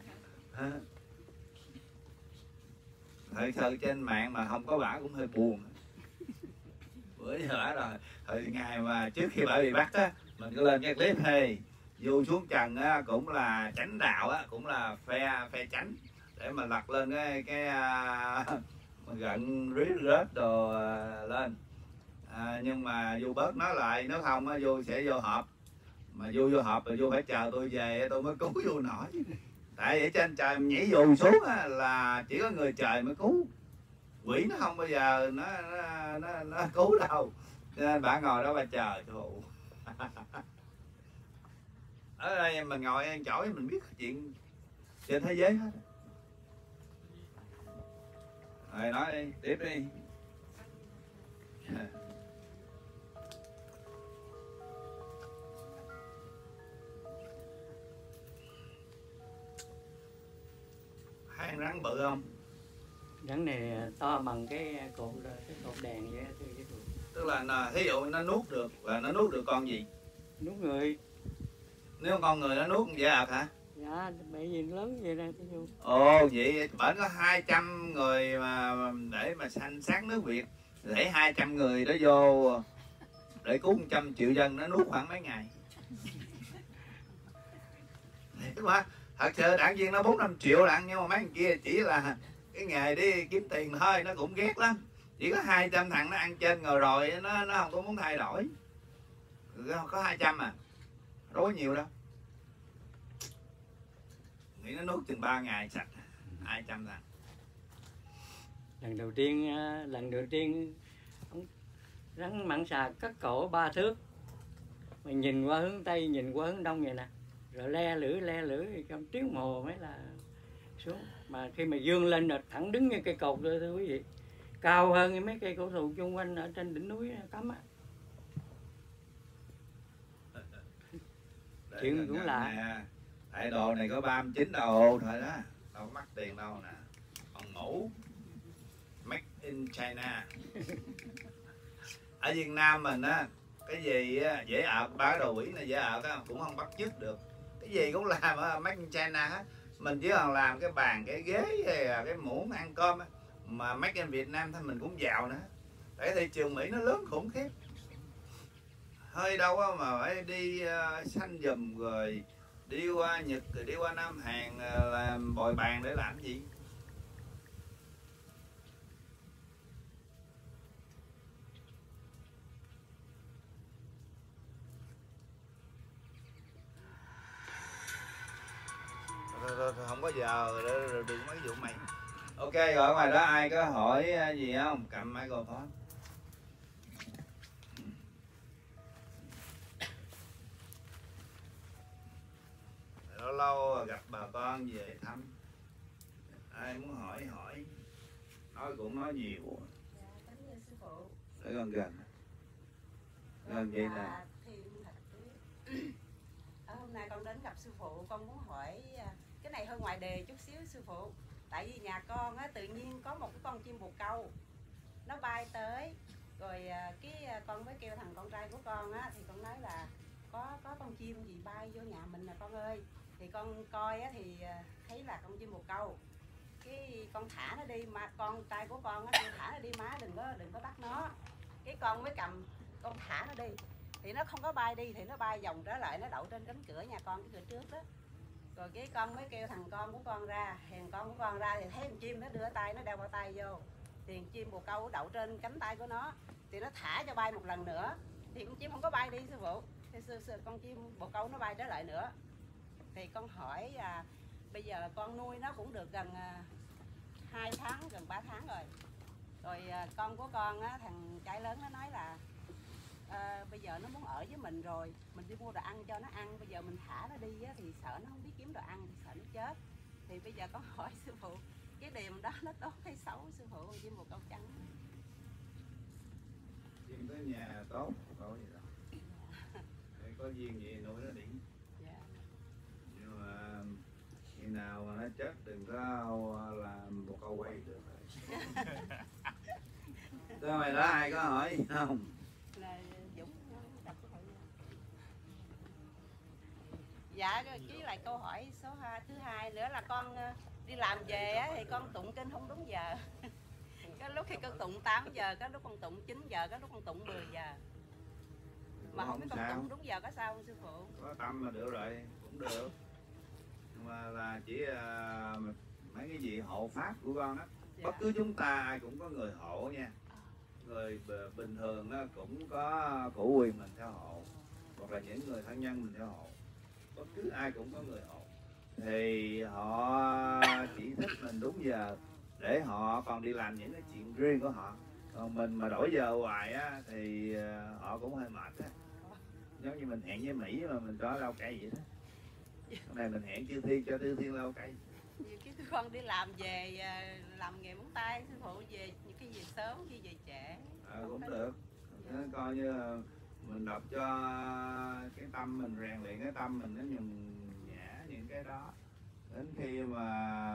Thật sự trên mạng mà không có bả cũng hơi buồn. Bữa giờ bả rồi, thời ngày mà trước khi bả bị bắt á, mình có lên cái clip hay vô xuống trần á, cũng là chánh đạo á, cũng là phe phe chánh để mà lật lên cái cái uh, gận rít rết đồ uh, lên. À, nhưng mà vô bớt nói lại, nếu không á vô sẽ vô họp, mà vô vô họp rồi vô phải chờ tôi về tôi mới cứu vô nổi. Tại ở trên trời nhảy dù xuống á, là chỉ có người trời mới cứu, quỷ nó không bao giờ nó nó, nó, nó cứu đâu. Cho nên bà ngồi đó bà chờ thôi. Ở đây mình ngồi ăn chỗ mình biết chuyện trên thế giới hết. Rồi nói đi, tiếp đi. Hang rắn bự không? Rắn này to bằng cái cột cái cột đèn vậy. Tức là thí dụ nó nuốt được là nó nuốt được con gì? Nuốt người. Nếu con người nó nuốt vậy ạt hả? Dạ, bởi vì lớn vậy ra cái vô. Ồ vậy bển có hai trăm người mà để mà sanh sát nước Việt, để hai trăm người đó vô để cứu một trăm triệu dân, nó nuốt khoảng mấy ngày? nhưng mà thật sự đảng viên nó bốn năm triệu đặng, nhưng mà mấy thằng kia chỉ là cái nghề đi kiếm tiền thôi, nó cũng ghét lắm. Chỉ có hai trăm thằng nó ăn trên ngồi rồi, nó nó không có muốn thay đổi. Có hai trăm à, đâu có nhiều đâu. Nghĩ nó nuốt chừng ba ngày sạch hai trăm thằng. Lần đầu tiên lần đầu tiên rắn mặn xà cắt cổ ba thước, mình nhìn qua hướng tây, nhìn qua hướng đông vậy nè, rồi le lưỡi le lưỡi trong tiếng mồ mới là xuống. Mà khi mà dương lên là thẳng đứng như cây cột rồi thưa quý vị, cao hơn mấy cây cổ thụ chung quanh ở trên đỉnh núi cấm á. Chuyện cũng lạ. Tại đồ này có ba mươi chín đầu thôi đó, đâu mắc tiền đâu nè. Còn ngủ Made in China. Ở Việt Nam mình á, cái gì á, dễ ợt, bán đồ quỷ này dễ ợt á, cũng không bắt chước được. Cái gì cũng làm ở Made in China hết. Mình chỉ còn làm cái bàn, cái ghế hay là cái muỗng ăn cơm á, mà Made in Việt Nam thôi mình cũng giàu nữa. Tại thị trường Mỹ nó lớn khủng khiếp. Hơi đâu á mà phải đi uh, sanh giùm rồi đi qua Nhật rồi đi qua Nam Hàn uh, làm bồi bàn để làm gì. Thôi, thôi, thôi, không có giờ rồi đừng mấy vụ mày. Ok rồi, ngoài đó ai có hỏi gì không? Cầm microphone. Lâu lâu gặp bà con về thăm, ai muốn hỏi hỏi, nói cũng nói nhiều. Dạ, sư phụ. Để con gần gần vậy nè. Ở hôm nay con đến gặp sư phụ, con muốn hỏi cái này hơi ngoài đề chút xíu sư phụ. Tại vì nhà con á, tự nhiên có một cái con chim bồ câu nó bay tới, rồi cái con mới kêu thằng con trai của con á, thì con nói là có có con chim gì bay vô nhà mình nè con ơi. Thì con coi á, thì thấy là con chim bồ câu, cái con thả nó đi, mà con trai của con á, thả nó đi má, đừng có đừng có bắt nó. Cái con mới cầm con thả nó đi, thì nó không có bay đi, thì nó bay vòng trở lại, nó đậu trên cánh cửa nhà con, cái cửa trước đó. Rồi cái con mới kêu thằng con của con ra, thằng con của con ra thì thấy con chim nó đưa tay, nó đeo bao tay vô, thì con chim bồ câu đậu trên cánh tay của nó, thì nó thả cho bay một lần nữa, thì con chim không có bay đi sư phụ, thì sư, sư, con chim bồ câu nó bay trở lại nữa. Thì con hỏi à, bây giờ con nuôi nó cũng được gần à, hai tháng, gần ba tháng rồi. Rồi à, con của con á, thằng trai lớn nó nói là à, bây giờ nó muốn ở với mình rồi, mình đi mua đồ ăn cho nó ăn, bây giờ mình thả nó đi á, thì sợ nó không biết kiếm đồ ăn, sợ nó chết. Thì bây giờ con hỏi sư phụ, cái điểm đó nó tốt hay xấu sư phụ, con chim bồ câu trắng? Chim tới nhà tốt, có gì đâu. Để có duyên gì nuôi nó đi. Dạ. Nhưng mà khi nào mà nó chết đừng có làm bồ câu quay được. Cái mày đó ai có hỏi gì không? Là Dũng đặt câu hỏi. Dạ, với lại câu hỏi số hai, thứ hai nữa là con đi làm về á, thì con tụng kinh không đúng giờ. Có lúc thì con tụng tám giờ, có lúc con tụng chín giờ, có lúc con tụng mười giờ. Mà không, không biết con sao? Tụng đúng giờ có sao không sư phụ? Có tâm là được rồi, cũng được. Nhưng mà là chỉ uh, mấy cái gì hộ pháp của con đó. Dạ. Bất cứ chúng ta ai cũng có người hộ nha. Người bình thường nó cũng có chủ quyền mình theo hộ, hoặc là những người thân nhân mình theo hộ. Bất cứ ai cũng có người hộ. Thì họ chỉ thích mình đúng giờ để họ còn đi làm những cái chuyện riêng của họ. Còn mình mà đổi giờ hoài á thì họ cũng hơi mệt á. Giống như mình hẹn với Mỹ mà mình cho lau cây vậy đó. Hôm nay mình hẹn Chư Thiên cho Chư Thiên lau cây. Nhiều cái con đi làm về làm nghề móng tay sư phụ, về những cái về sớm như về trễ. À, cũng được. Dạ. Coi như mình đọc cho cái tâm mình, rèn luyện cái tâm mình, nó nhường nhã những cái đó. Đến khi mà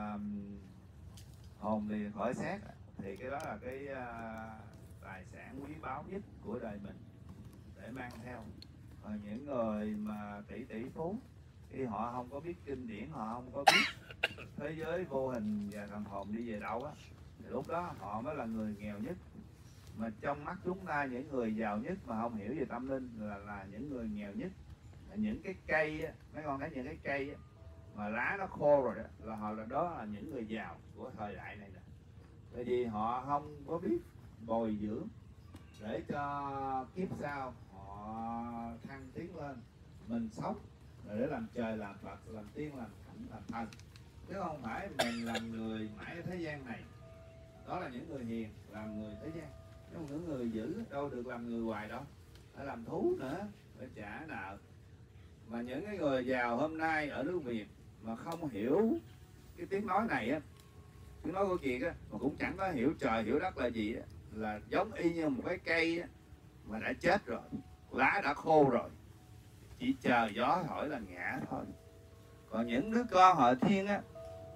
hồn thì khỏi xác thì cái đó là cái uh, tài sản quý báu nhất của đời mình để mang theo. Còn những người mà tỷ tỷ phú khi họ không có biết kinh điển, họ không có biết thế giới vô hình và thần hồn đi về đâu á, thì lúc đó họ mới là người nghèo nhất. Mà trong mắt chúng ta, những người giàu nhất mà không hiểu về tâm linh là là những người nghèo nhất. Những cái cây á, mấy con thấy những cái cây á, mà lá nó khô rồi đó, là họ là đó là những người giàu của thời đại này nè. Tại vì họ không có biết bồi dưỡng để cho kiếp sau họ thăng tiến lên, mình sống để làm trời làm Phật, làm tiên làm thánh làm thần, chứ không phải mình làm người mãi ở thế gian này. Đó là những người hiền làm người thế gian, chứ không những người dữ đâu được làm người hoài đâu, phải làm thú nữa, phải trả nợ. Mà những cái người giàu hôm nay ở nước Việt mà không hiểu cái tiếng nói này á, tiếng nói của Kiệt á, mà cũng chẳng có hiểu trời hiểu đất là gì á, là giống y như một cái cây á, mà đã chết rồi, lá đã khô rồi, chỉ chờ gió thổi là ngã thôi. Còn những đứa con họ Thiên á,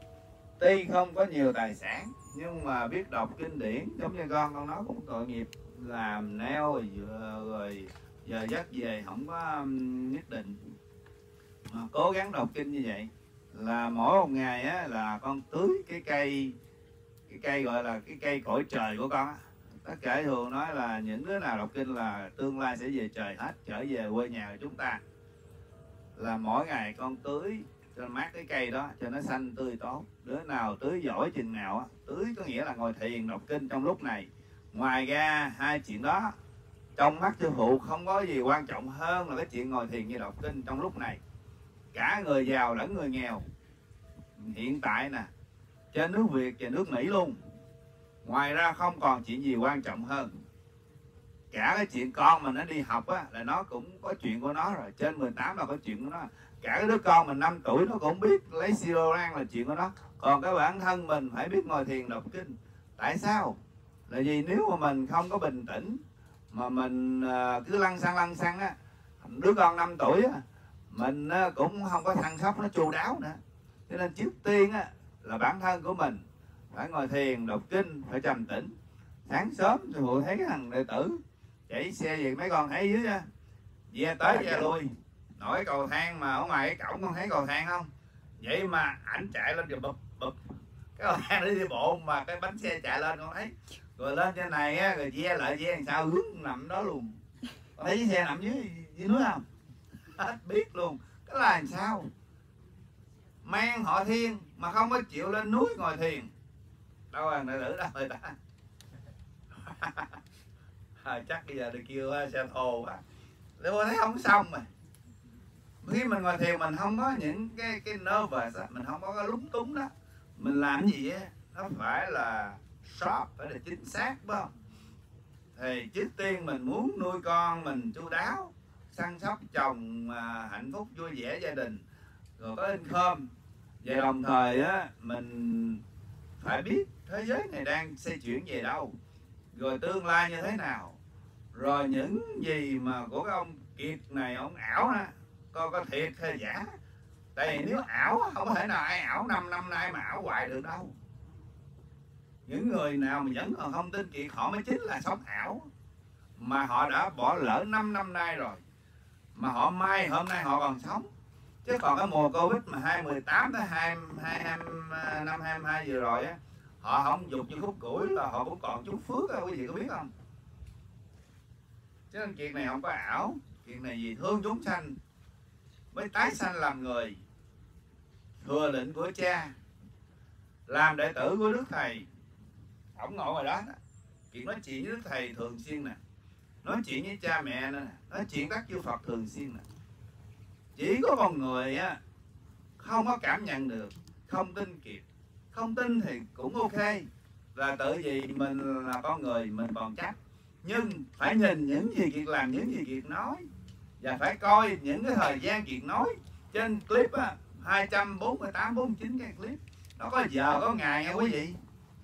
tuy không có nhiều tài sản nhưng mà biết đọc kinh điển, giống như con con nói cũng tội nghiệp làm neo rồi, rồi giờ giấc về không có nhất định, mà cố gắng đọc kinh như vậy là mỗi một ngày á, là con tưới cái cây, cái cây gọi là cái cây cõi trời của con á. Tất cả thường nói là những đứa nào đọc kinh là tương lai sẽ về trời hết, trở về quê nhà của chúng ta. Là mỗi ngày con tưới cho mát cái cây đó cho nó xanh tươi tốt. Đứa nào tưới giỏi chừng nào á, tưới có nghĩa là ngồi thiền đọc kinh trong lúc này. Ngoài ra hai chuyện đó trong mắt sư phụ không có gì quan trọng hơn là cái chuyện ngồi thiền như đọc kinh trong lúc này. Cả người giàu lẫn người nghèo hiện tại nè, trên nước Việt và nước Mỹ luôn, ngoài ra không còn chuyện gì quan trọng hơn. Cả cái chuyện con mình nó đi học á, là nó cũng có chuyện của nó rồi, trên mười tám là có chuyện của nó. Cả cái đứa con mình năm tuổi nó cũng biết lấy siro rang là chuyện của nó. Còn cái bản thân mình phải biết ngồi thiền đọc kinh. Tại sao? Là vì nếu mà mình không có bình tĩnh mà mình cứ lăn xăng lăn xăng á, đứa con năm tuổi á, mình cũng không có săn sóc nó chu đáo nữa. Cho nên trước tiên á, là bản thân của mình phải ngồi thiền đọc kinh, phải trầm tĩnh. Sáng sớm thì phụ thấy cái thằng đệ tử chạy xe về, mấy con thấy dưới á, ve tới ve lui, nổi cầu thang mà ở ngoài cái cổng con thấy cầu thang không? Vậy mà ảnh chạy lên rồi bụp bụp cái cầu thang để đi bộ mà cái bánh xe chạy lên con thấy, rồi lên trên này á, rồi ve lại ve làm sao hướng nằm đó luôn. Con thấy cái xe nằm dưới dưới núi không? Hết biết luôn. Cái là làm sao? Mang họ Thiên mà không có chịu lên núi ngồi thiền. Đâu là đệ tử đâu người ta. À, chắc bây giờ được kêu xe thồ á, để tôi thấy không xong mà. Khi mình ngồi thiền mình không có những cái cái nervous á, mình không có cái lúng túng đó, mình làm gì á nó phải là sharp, phải là chính xác, phải không? Thì trước tiên mình muốn nuôi con mình chu đáo, săn sóc chồng à, hạnh phúc vui vẻ gia đình, rồi có income. Và đồng thời á mình phải biết thế giới này đang xoay chuyển về đâu, rồi tương lai như thế nào, rồi những gì mà của cái ông Kiệt này ông ảo nè, coi có thiệt hay giả. Tại vì nếu ảo không có thể nào ai ảo năm năm nay mà ảo hoài được đâu. Những người nào mà vẫn còn không tin Kiệt họ mới chính là sống ảo, mà họ đã bỏ lỡ năm năm nay rồi, mà họ mai hôm nay họ còn sống. Chứ còn cái mùa Covid mà hai mười tám tới hai năm hai mươi hai vừa rồi á, họ không dục như khúc củi là họ cũng còn chút phước á, quý vị có biết không? Chứ nên chuyện này không có ảo, chuyện này vì thương chúng sanh mới tái sanh làm người, thừa lệnh của cha, làm đệ tử của Đức Thầy. Ông ngồi ngoài đó, đó. Chuyện nói chuyện với Đức Thầy thường xuyên nè, nói chuyện với cha mẹ nè, nói chuyện các chư Phật thường xuyên nè. Chỉ có con người á không có cảm nhận được, không tin Kiệt. Không tin thì cũng ok, là tự vì mình là con người mình còn chắc. Nhưng phải nhìn những gì Kiệt làm, những gì Kiệt nói, và phải coi những cái thời gian Kiệt nói trên clip á, hai trăm bốn mươi tám, bốn mươi chín cái clip. Nó có giờ có ngày nha quý vị.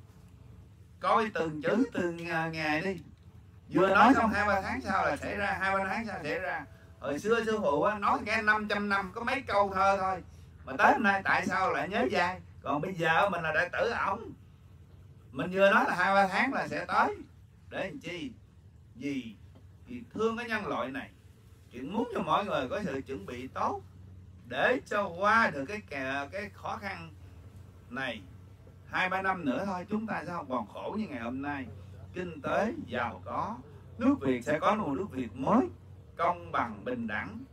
Coi từng chữ từng ngày đi. Vừa nói xong hai ba tháng sau là xảy ra, hai ba tháng sau xảy ra. Hồi xưa sư phụ á, nói cái năm trăm năm có mấy câu thơ thôi, mà tới hôm nay tại sao lại nhớ dai. Còn bây giờ mình là đệ tử ổng, mình vừa nói là hai ba tháng là sẽ tới. Để làm chi? Vì, vì thương cái nhân loại này, chuyện muốn cho mọi người có sự chuẩn bị tốt để cho qua được cái cái khó khăn này. Hai ba năm nữa thôi chúng ta sẽ không còn khổ như ngày hôm nay. Kinh tế giàu có, nước Việt sẽ có một nước Việt mới, công bằng bình đẳng,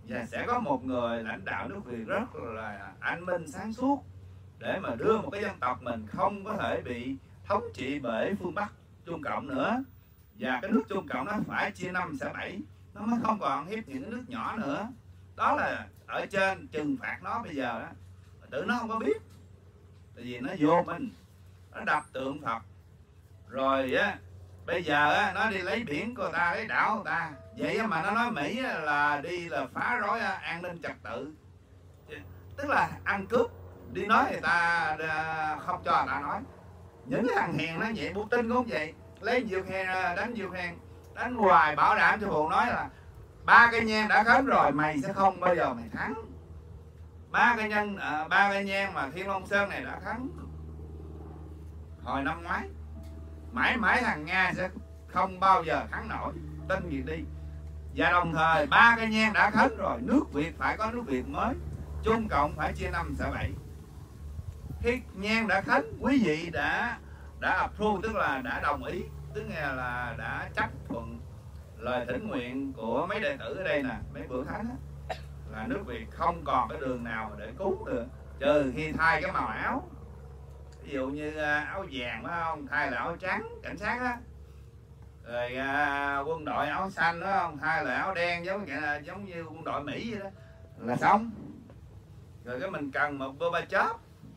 và sẽ có một người lãnh đạo nước Việt rất là anh minh sáng suốt để mà đưa một cái dân tộc mình không có thể bị thống trị bởi phương Bắc Trung Cộng nữa, và cái nước Trung Cộng nó phải chia năm xẻ bảy, nó mới không còn hiếp những cái nước nhỏ nữa. Đó là ở trên trừng phạt nó bây giờ đó, tự nó không có biết, tại vì nó vô mình, nó đập tượng Phật rồi á. Bây giờ á, nó đi lấy biển của người ta, lấy đảo người ta, vậy mà nó nói Mỹ là đi là phá rối an ninh trật tự, tức là ăn cướp, đi nói người ta không cho người ta nói. Những cái thằng hèn nó vậy, Putin cũng vậy, lấy Ukraine đánh Ukraine, đánh hoài bảo đảm cho bộ nói là ba cây nhang đã khấn rồi, mày sẽ không bao giờ mày thắng. Ba cây nhân à, ba cây nhang mà Thiên Long Sơn này đã thắng hồi năm ngoái, mãi mãi thằng Nga sẽ không bao giờ thắng nổi, tin gì đi. Và đồng thời ba cây nhang đã khấn rồi, nước Việt phải có nước Việt mới, Trung Cộng phải chia năm xẻ bảy. Khi nhang đã khấn, quý vị đã đã approve, tức là đã đồng ý, tức là đã chấp thuận lời thỉnh nguyện của mấy đệ tử ở đây nè, mấy bữa thánh á, là nước Việt không còn cái đường nào để cứu được, trừ khi thay cái màu áo. Ví dụ như áo vàng phải không, thay là áo trắng cảnh sát á, rồi à, quân đội áo xanh đó không, thay là áo đen giống giống như quân đội Mỹ vậy đó là xong. Rồi cái mình cần một Gorbachev.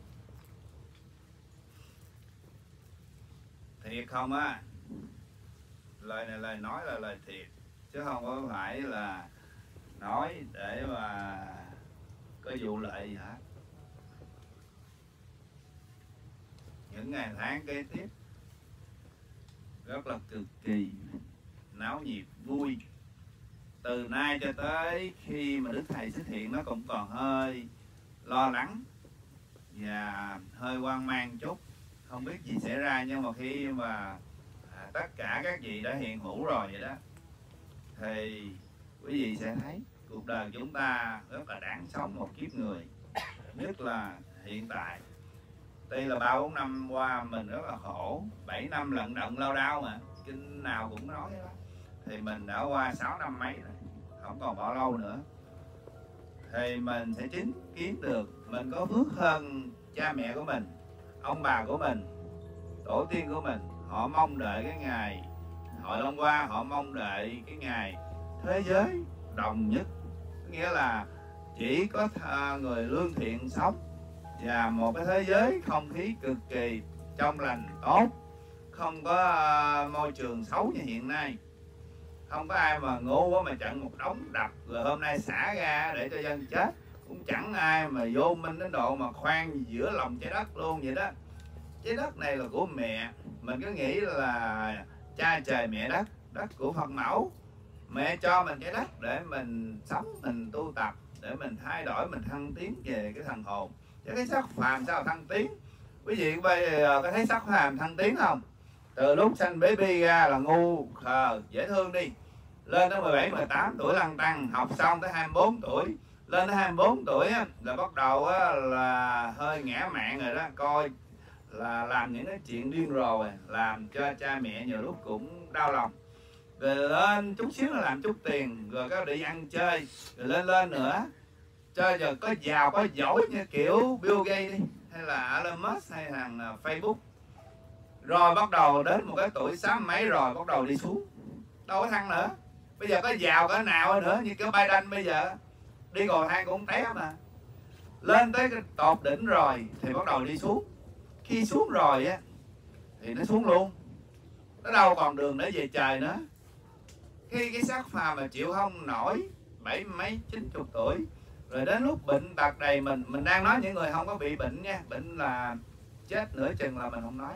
Thiệt không á, lời này lời nói là lời thiệt, chứ không có phải là nói để mà có vụ lợi gì hết. Những ngày tháng kế tiếp rất là cực kỳ náo nhiệt vui. Từ nay cho tới khi mà Đức Thầy xuất hiện, nó cũng còn hơi lo lắng và hơi hoang mang chút, không biết gì xảy ra. Nhưng mà khi mà à, tất cả các vị đã hiện hữu rồi vậy đó, thì quý vị sẽ thấy cuộc đời chúng ta rất là đáng sống một kiếp người. Nhất là hiện tại, tuy là ba bốn năm qua mình rất là khổ, bảy năm lận đận lao đao mà kinh nào cũng nói đó, thì mình đã qua sáu năm mấy rồi, không còn bao lâu nữa thì mình sẽ chứng kiến được mình có phước hơn cha mẹ của mình, ông bà của mình, tổ tiên của mình. Họ mong đợi cái ngày Hội Long Hoa, họ mong đợi cái ngày thế giới đồng nhất, nghĩa là chỉ có người lương thiện sống, và một cái thế giới không khí cực kỳ trong lành tốt, không có môi trường xấu như hiện nay, không có ai mà ngu quá mà trận một đống đập rồi hôm nay xả ra để cho dân chết, cũng chẳng ai mà vô minh đến độ mà khoan giữa lòng trái đất luôn vậy đó. Trái đất này là của mẹ, mình cứ nghĩ là cha trời mẹ đất, đất của Phật mẫu, mẹ cho mình trái đất để mình sống, mình tu tập, để mình thay đổi, mình thăng tiến về cái thần hồn. Chứ cái sắc phàm sao thăng tiến? Quý vị bây giờ có thấy sắc phàm thăng tiến không? Từ lúc sanh baby ra là ngu khờ dễ thương đi, lên tới mười bảy mười tám tuổi lăn tăng, học xong tới hai mươi bốn tuổi, lên tới hai mươi bốn tuổi á, là bắt đầu á, là hơi ngã mạn rồi đó, coi là làm những cái chuyện điên rồ, làm cho cha mẹ nhiều lúc cũng đau lòng. Rồi lên chút xíu là làm chút tiền, rồi có đi ăn chơi, rồi lên lên nữa, chơi giờ có giàu có giỏi như kiểu Bill Gates đi, hay là Elon Musk, hay thằng Facebook. Rồi bắt đầu đến một cái tuổi sáu mấy rồi bắt đầu đi xuống, đâu có thăng nữa. Bây giờ có giàu cỡ nào nữa, như kiểu Biden bây giờ đi cầu thang cũng té mà. Lên tới cái tột đỉnh rồi thì bắt đầu đi xuống. Khi xuống rồi á thì nó xuống luôn, nó đâu còn đường để về trời nữa. Khi cái xác phàm mà chịu không nổi bảy mấy chín chục tuổi, rồi đến lúc bệnh tật đầy mình, mình đang nói những người không có bị bệnh nha, bệnh là chết nửa chừng là mình không nói.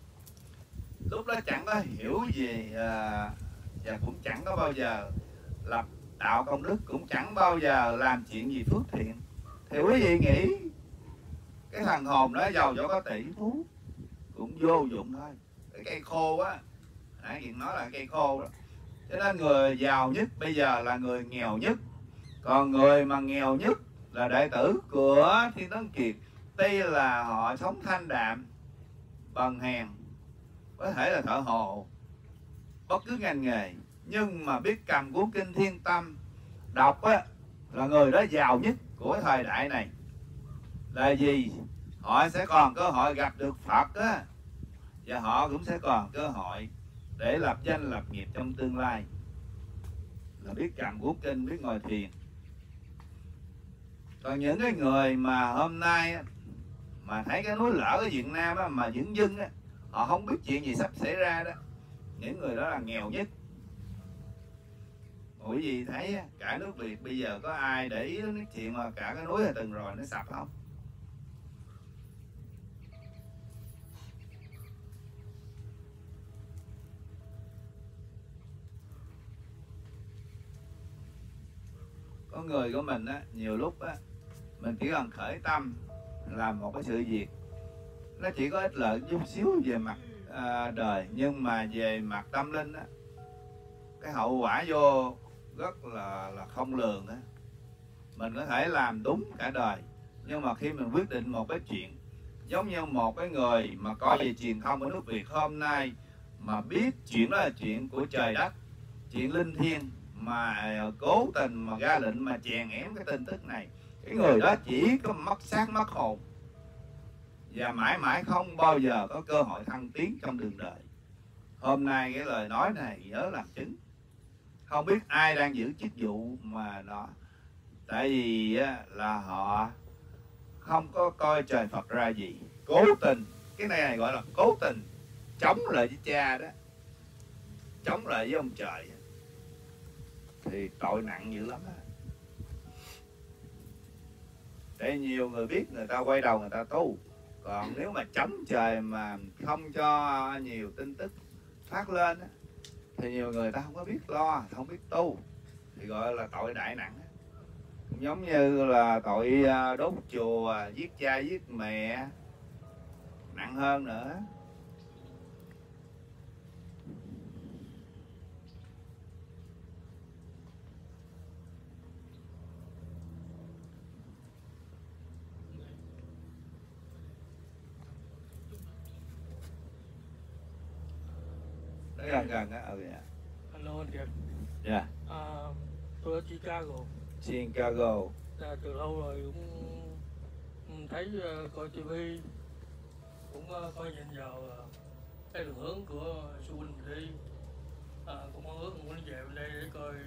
Lúc đó chẳng có hiểu gì à, và cũng chẳng có bao giờ lập đạo công đức, cũng chẳng bao giờ làm chuyện gì phước thiện. Thì quý vị nghĩ cái thằng hồn đó giàu cho có tỷ phú cũng vô dụng thôi. Cái cây khô á, nãy Kiệt nói là cây khô đó. Cho nên người giàu nhất bây giờ là người nghèo nhất. Còn người mà nghèo nhất là đệ tử của Thiên Tấn Kiệt, tuy là họ sống thanh đạm, bần hèn, có thể là thợ hồ, bất cứ ngành nghề, nhưng mà biết cầm cuốn kinh Thiên Tâm đọc á, là người đó giàu nhất của thời đại này. Là vì họ sẽ còn cơ hội gặp được Phật á, và họ cũng sẽ còn cơ hội để lập danh lập nghiệp trong tương lai, là biết cầm cuốn kinh, biết ngồi thiền. Còn những cái người mà hôm nay á, mà thấy cái núi lở ở Việt Nam á, mà dửng dưng á, họ không biết chuyện gì sắp xảy ra đó, những người đó là nghèo nhất. Bởi vì thấy á, cả nước Việt bây giờ có ai để ý đến cái chuyện mà cả cái núi là từng rồi nó sập không? Con người của mình á, nhiều lúc á, mình chỉ cần khởi tâm làm một cái sự việc, nó chỉ có ích lợi chút xíu về mặt à, đời, nhưng mà về mặt tâm linh á, cái hậu quả vô rất là là không lường á. Mình có thể làm đúng cả đời, nhưng mà khi mình quyết định một cái chuyện, giống như một cái người mà coi về truyền thông ở nước Việt hôm nay mà biết chuyện đó là chuyện của trời đất, chuyện linh thiêng, mà cố tình mà ra lệnh mà chèn ém cái tin tức này, cái người đó chỉ có mất xác mất hồn, và mãi mãi không bao giờ có cơ hội thăng tiến trong đường đời. Hôm nay cái lời nói này nhớ làm chứng. Không biết ai đang giữ chức vụ mà nó, tại vì á, là họ không có coi trời Phật ra gì, cố tình, cái này, này gọi là cố tình chống lại với cha đó, chống lại với ông trời, thì tội nặng dữ lắm á. Để nhiều người biết, người ta quay đầu người ta tu. Còn nếu mà chống trời mà không cho nhiều tin tức phát lên á, thì nhiều người ta không có biết lo, không biết tu, thì gọi là tội đại nặng. Giống như là tội đốt chùa, giết cha giết mẹ, nặng hơn nữa. Đấy gần gần á. Ừ, dạ. Hello anh Kiệt. Dạ. À, tôi ở Chicago. Chicago. Là từ lâu rồi cũng thấy uh, coi tivi, cũng uh, coi nhìn vào uh, cái đường hướng của sư huynh đi. À, cũng mong ước muốn về bên đây để coi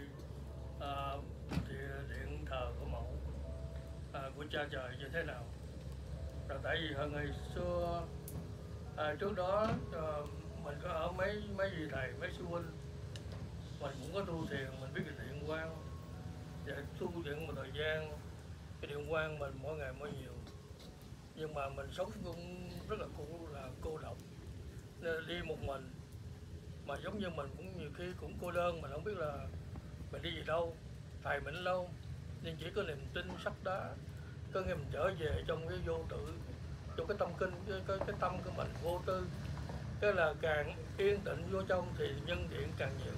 uh, điện thờ của mẫu uh, của cha trời như thế nào. Rồi tại vì hồi ngày xưa uh, trước đó uh, mình có ở mấy mấy vị thầy, mấy sư huynh, mình cũng có tu thiền, mình biết cái điện quang, và tu điện một thời gian, cái điện quang mình mỗi ngày mỗi nhiều, nhưng mà mình sống cũng rất là cô là cô độc, nên đi một mình, mà giống như mình cũng nhiều khi cũng cô đơn, mình không biết là mình đi gì đâu, thầy mình lâu, nhưng chỉ có niềm tin sắt đá, có nghe mình trở về trong cái vô tự, trong cái tâm kinh, cái cái, cái tâm của mình vô tư. Cái là càng yên tĩnh vô trong thì nhân điện càng nhiều,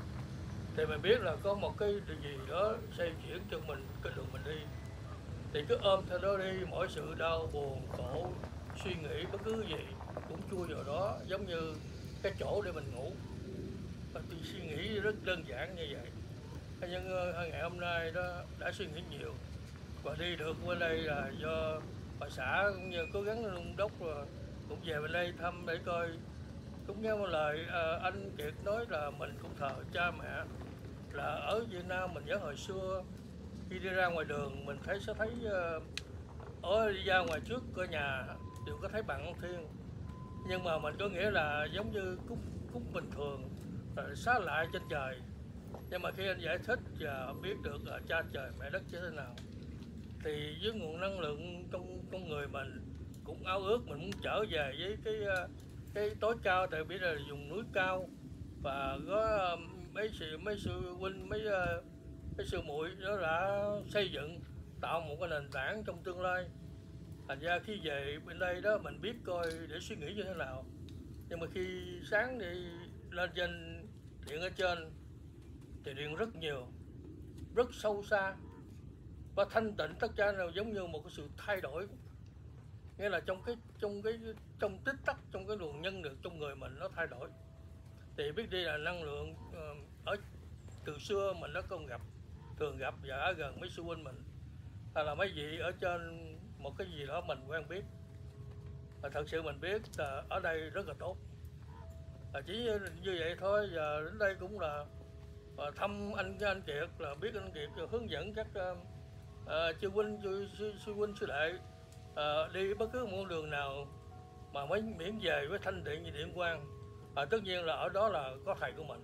thì mình biết là có một cái gì đó xây chuyển cho mình cái đường mình đi, thì cứ ôm theo đó đi, mỗi sự đau buồn khổ suy nghĩ bất cứ gì cũng chui vào đó, giống như cái chỗ để mình ngủ. Và tôi suy nghĩ rất đơn giản như vậy, nhưng ngày hôm nay đó đã suy nghĩ nhiều, và đi được bên đây là do bà xã cũng như cố gắng đôn đốc, rồi cũng về bên đây thăm để coi. Cũng nghe một lời à, anh Kiệt nói là mình cũng thờ cha mẹ, là ở Việt Nam mình nhớ hồi xưa khi đi ra ngoài đường mình thấy sẽ thấy uh, ở đi ra ngoài trước cửa nhà đều có thấy bằng ông Thiên, nhưng mà mình có nghĩa là giống như cúng cúng bình thường, uh, xá lại trên trời. Nhưng mà khi anh giải thích và biết được uh, cha trời mẹ đất như thế nào, thì với nguồn năng lượng trong con người mình cũng ao ước mình muốn trở về với cái uh, cái tối cao, tại biết là dùng núi cao, và có uh, mấy sư mấy sư huynh mấy uh, mấy sư muội đó đã xây dựng tạo một cái nền tảng trong tương lai. Thành ra khi về bên đây đó mình biết coi để suy nghĩ như thế nào, nhưng mà khi sáng đi lên trên điện ở trên thì điện rất nhiều, rất sâu xa và thanh tịnh, tất cả là giống như một cái sự thay đổi, nghĩa là trong cái trong cái trong tích tắc, trong cái luồng nhân lực trong người mình nó thay đổi. Thì biết đi là năng lượng ở từ xưa mình đã không gặp, thường gặp và ở gần mấy sư huynh mình hay là mấy vị ở trên một cái gì đó mình quen biết, và thật sự mình biết là ở đây rất là tốt. À, chỉ như vậy thôi. Giờ đến đây cũng là à, thăm anh anh Kiệt, là biết anh Kiệt hướng dẫn các à, sư huynh sư, sư, sư huynh sư đệ à, đi bất cứ một đường nào mà mới miễn về với thanh tịnh như Điện Quang. À, tất nhiên là ở đó là có thầy của mình.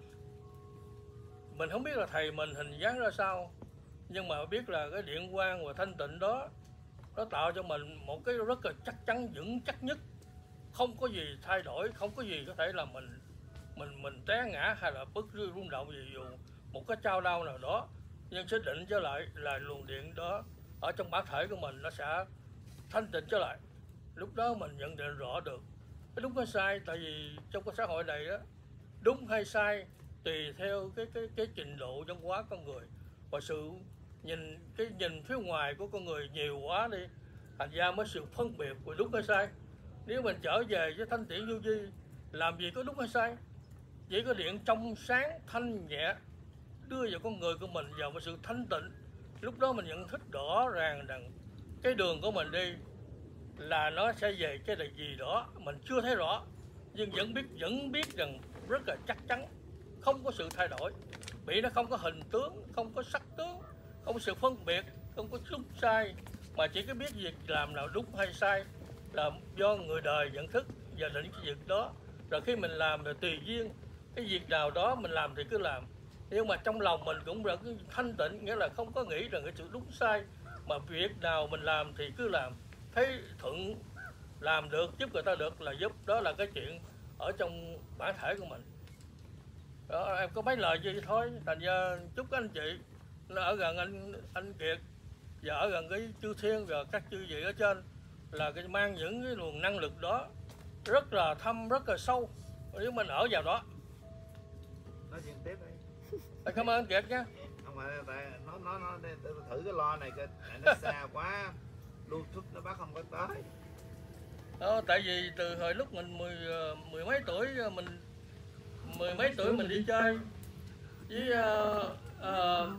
Mình không biết là thầy mình hình dáng ra sao, nhưng mà biết là cái Điện Quang và thanh tịnh đó nó tạo cho mình một cái rất là chắc chắn, vững chắc nhất, không có gì thay đổi, không có gì có thể làm mình mình mình té ngã hay là bất cứ rung động gì, dù một cái trao đau nào đó, nhưng sẽ định trở lại là luồng điện đó ở trong bản thể của mình nó sẽ thanh tịnh trở lại. Lúc đó mình nhận định rõ được cái đúng hay sai. Tại vì trong cái xã hội này đó, đúng hay sai tùy theo cái cái cái trình độ văn hóa con người và sự nhìn cái nhìn phía ngoài của con người nhiều quá đi, thành ra mới sự phân biệt của đúng hay sai. Nếu mình trở về với thanh tiễn vô vi, làm gì có đúng hay sai, chỉ có điện trong sáng thanh nhẹ đưa vào con người của mình vào một sự thanh tịnh. Lúc đó mình nhận thức rõ ràng rằng cái đường của mình đi là nó sẽ về cái là gì đó mình chưa thấy rõ, nhưng vẫn biết vẫn biết rằng rất là chắc chắn, không có sự thay đổi, bị nó không có hình tướng, không có sắc tướng, không có sự phân biệt, không có đúng sai, mà chỉ có biết việc làm nào đúng hay sai là do người đời nhận thức và định cái việc đó. Rồi khi mình làm là tùy duyên, cái việc nào đó mình làm thì cứ làm, nhưng mà trong lòng mình cũng rất thanh tịnh, nghĩa là không có nghĩ rằng cái sự đúng sai, mà việc nào mình làm thì cứ làm, thấy thuận làm được, giúp người ta được là giúp. Đó là cái chuyện ở trong bản thể của mình đó. Em có mấy lời gì thôi. Thành ra chúc các anh chị nó ở gần anh anh Kiệt và ở gần cái chư thiên và các chư vị ở trên là cái mang những cái luồng năng lực đó rất là thâm, rất là sâu nếu mình ở vào đó. Nói chuyện tiếp đi. Cảm ơn anh Kiệt nha. Không phải tại nó nó nó thử cái lo này coi, nó xa quá, Bluetooth nó bắt không có tới. Đó, tại vì từ hồi lúc mình mười mười mấy tuổi, mình mười mấy tuổi mình đi chơi với uh, uh,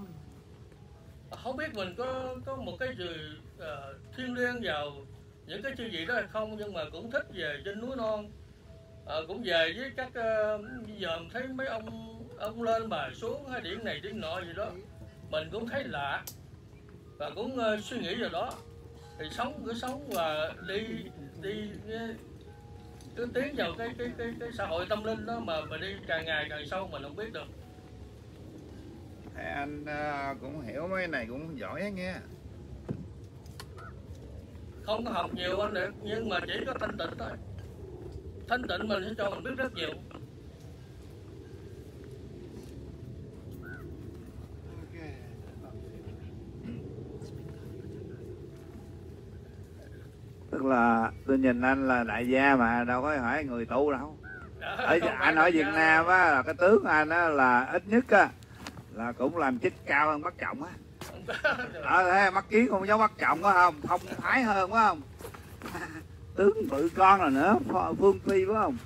không biết mình có có một cái gì uh, thiêng liêng vào những cái chư vị đó hay không, nhưng mà cũng thích về trên núi non. À, cũng về với các uh, bây giờ mình thấy mấy ông ông lên bài xuống hay điện này điện nọ gì đó, mình cũng thấy lạ và cũng uh, suy nghĩ vào đó. Thì sống cứ sống và đi đi cứ tiến vào cái cái cái cái xã hội tâm linh đó, mà mà đi càng ngày càng sâu mình không biết được. Thầy anh uh, cũng hiểu mấy này cũng giỏi á nghe. Không có học nhiều anh được, nhưng mà chỉ có thanh tịnh thôi. Thanh tịnh mình sẽ cho mình biết rất nhiều. Tức là tôi nhìn anh là đại gia mà đâu có hỏi người tu đâu. Ở anh ở Việt Nam á, là cái tướng anh á là ít nhất á là cũng làm chức cao hơn Bắc Trọng á. Ở thế Bắc Kiến không giống Bắc Trọng quá không? Không thái hơn quá không? Tướng bự con rồi nữa, Phương Phi phải không?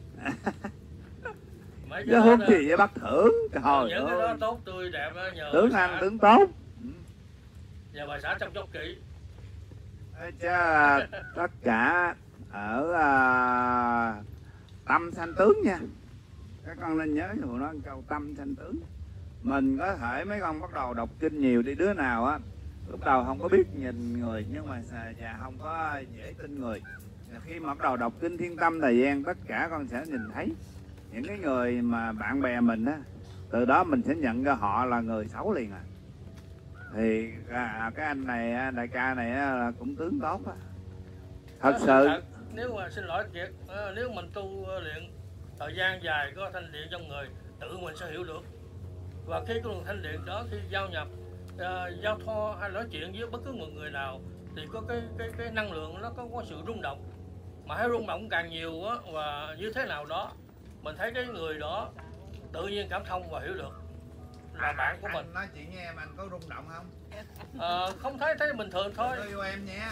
Chứ không gì với Bắc Thưởng. Trời ơi. Những cái đó tốt tươi đẹp đó, nhờ tướng anh xã, tướng tốt. Nhờ bà xã chăm sóc kỹ. Chứ tất cả ở uh, tâm sanh tướng nha. Các con nên nhớ cho nó câu tâm sanh tướng. Mình có thể mấy con bắt đầu đọc kinh nhiều đi, đứa nào á lúc đầu không có biết nhìn người, nhưng mà già không có dễ tin người. Khi mà bắt đầu đọc kinh Thiên Tâm thời gian, tất cả con sẽ nhìn thấy những cái người mà bạn bè mình á, từ đó mình sẽ nhận ra họ là người xấu liền à. Thì à, cái anh này, đại ca này là cũng tướng tốt á. Thật à, sự thật, nếu mà xin lỗi Kiệt, à, nếu mình tu luyện thời gian dài có thanh điện trong người, tự mình sẽ hiểu được. Và khi cái luồng thanh điện đó khi giao nhập, uh, giao thoa hay nói chuyện với bất cứ một người nào thì có cái cái cái năng lượng nó có, có sự rung động, mà hay rung động càng nhiều á, và như thế nào đó mình thấy cái người đó tự nhiên cảm thông và hiểu được là à, bạn của anh mình. Nói chuyện nghe em, anh có rung động không? À, không thấy thấy bình thường thôi. Tôi vô em nha.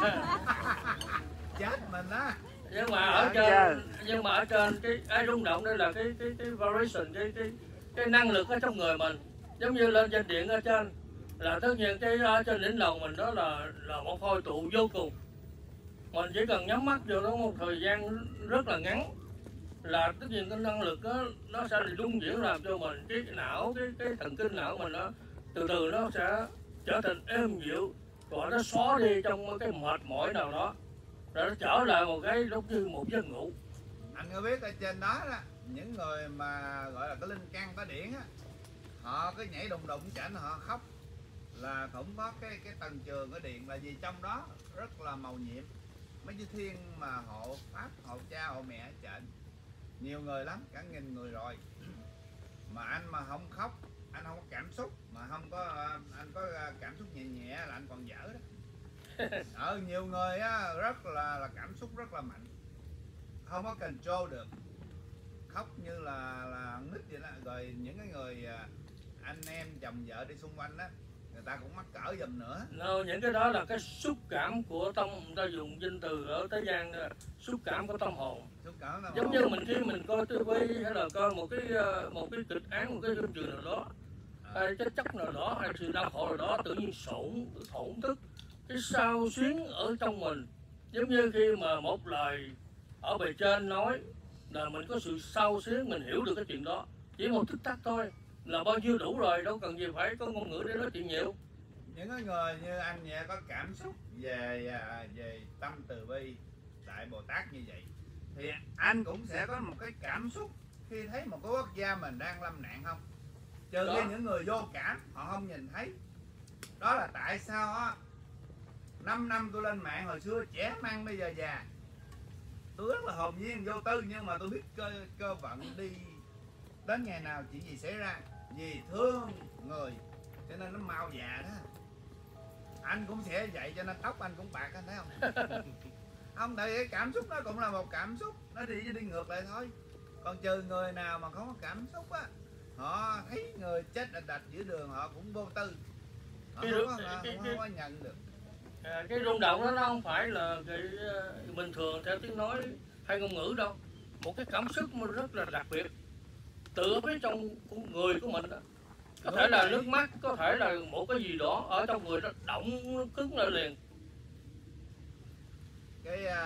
Chết mình á. Nhưng mà ở trên nhưng mà ở trên cái ai rung động đây là cái cái cái vibration, cái cái cái năng lực ở trong người mình, giống như lên trên điện ở trên là tất nhiên cái ở trên đỉnh đầu mình đó là là một khôi tụ vô cùng, mình chỉ cần nhắm mắt vô đó một thời gian rất là ngắn là tất nhiên cái năng lực đó nó sẽ rung chuyển làm cho mình cái não cái cái thần kinh não mình nó từ từ nó sẽ trở thành êm dịu, và nó xóa đi trong cái mệt mỏi nào đó, rồi nó trở lại một cái giống như một giấc ngủ. Anh có biết ở trên đó đó, những người mà gọi là có linh căn có điển á, họ cứ nhảy đùng đùng chảnh họ khóc là cũng có cái cái tầng trường của điện, là vì trong đó rất là màu nhiệm, mấy chư thiên mà hộ pháp hộ cha hộ mẹ chệnh nhiều người lắm, cả nghìn người rồi, mà anh mà không khóc, anh không có cảm xúc, mà không có anh có cảm xúc nhẹ nhẹ là anh còn dở đó. Ở nhiều người á, rất là là cảm xúc rất là mạnh, không có control được, khóc như là là nít vậy đó. Rồi những cái người anh em chồng vợ đi xung quanh đó, người ta cũng mắc cỡ giùm nữa. No, những cái đó là cái xúc cảm của tâm, người ta dùng danh từ ở thế gian xúc cảm của tâm hồn. Xúc cảm tâm giống hồn. như mình khi mình coi tivi hay là coi một cái một cái kịch án, một cái phim trường nào đó, à. hay cái chất nào đó, hay sự đau khổ nào đó, tự nhiên sổn thổn thức cái xao xuyến ở trong mình, giống như khi mà một lời ở bề trên nói là mình có sự xao xuyến, mình hiểu được cái chuyện đó, chỉ một tích tắc thôi là bao nhiêu đủ rồi, đâu cần gì phải có ngôn ngữ để nói chuyện nhiều. Những cái người như anh vậy có cảm xúc về về tâm từ bi Đại Bồ Tát như vậy, thì anh cũng sẽ có một cái cảm xúc khi thấy một cái quốc gia mình đang lâm nạn không? Trừ khi những người vô cảm họ không nhìn thấy. Đó là tại sao á, năm năm tôi lên mạng hồi xưa trẻ măng bây giờ già, tôi rất là hồn nhiên vô tư, nhưng mà tôi biết cơ, cơ vận đi đến ngày nào chuyện gì xảy ra, vì thương người cho nên nó mau già đó. Anh cũng sẽ vậy cho nên tóc anh cũng bạc, anh thấy không? Không, tại cái cảm xúc nó cũng là một cảm xúc, nó đi đi ngược lại thôi. Còn trừ người nào mà không có cảm xúc á, họ thấy người chết đạch đạch giữa đường họ cũng vô tư, họ cái không, được, có, cái, họ cái, không cái, có nhận được. À, cái rung động đó nó không phải là cái uh, bình thường theo tiếng nói hay ngôn ngữ đâu, một cái cảm xúc mà rất là đặc biệt từ ở phía trong con người của mình đó. Có thể là nước mắt, có thể là một cái gì đó ở trong người nó động, nó cứng lại liền. Cái, uh,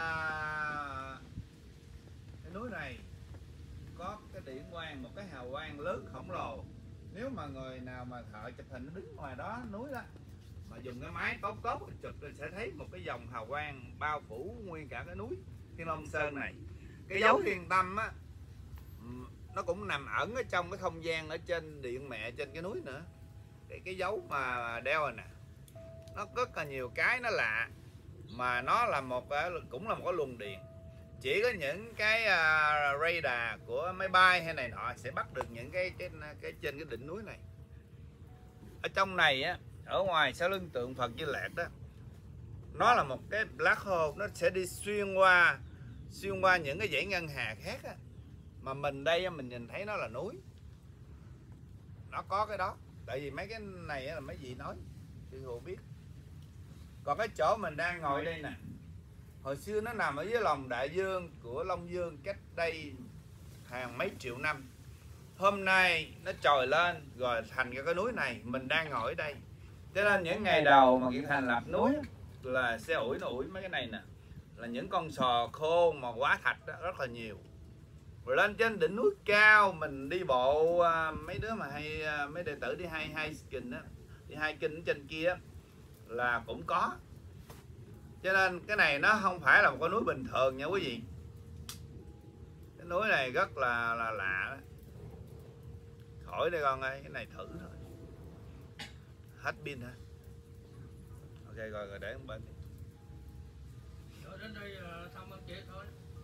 cái núi này có cái điện quang, một cái hào quang lớn khổng lồ. Nếu mà người nào mà thợ chụp hình đứng ngoài đó núi đó mà dùng cái máy tốt tốt chụp thì sẽ thấy một cái dòng hào quang bao phủ nguyên cả cái núi Thiên Long Sơn này. Cái dấu thiên tâm á, nó cũng nằm ẩn ở trong cái không gian ở trên điện mẹ trên cái núi nữa. Cái, cái dấu mà đeo rồi nè, nó rất là nhiều cái nó lạ, mà nó là một cũng là một cái luồng điện. Chỉ có những cái uh, radar của máy bay hay này nọ sẽ bắt được những cái cái, cái trên cái đỉnh núi này. Ở trong này á, ở ngoài sau lưng tượng Phật Di Lạc đó, nó là một cái black hole, nó sẽ đi xuyên qua xuyên qua những cái dãy ngân hà khác á. Mà mình đây mình nhìn thấy nó là núi, nó có cái đó. Tại vì mấy cái này là mấy vị nói sư phụ biết. Còn cái chỗ mình đang ngồi đây nè, hồi xưa nó nằm ở dưới lòng đại dương của Long Dương cách đây hàng mấy triệu năm. Hôm nay nó trồi lên rồi thành cái núi này, mình đang ngồi ở đây. Cho nên những ngày đầu mà Kiệt thành lập núi là xe ủi nó ủi mấy cái này nè, là những con sò khô mà quá thạch đó, rất là nhiều. Rồi lên trên đỉnh núi cao mình đi bộ, mấy đứa mà hay mấy đệ tử đi hay hay kinh á, đi hai kinh trên kia là cũng có. Cho nên cái này nó không phải là một cái núi bình thường nha quý vị. Cái núi này rất là là lạ đó. Khỏi đây con ơi, cái này thử thôi. Hết pin hả? Ok rồi, rồi để một bên. Rồi đến đây thăm anh chị thôi.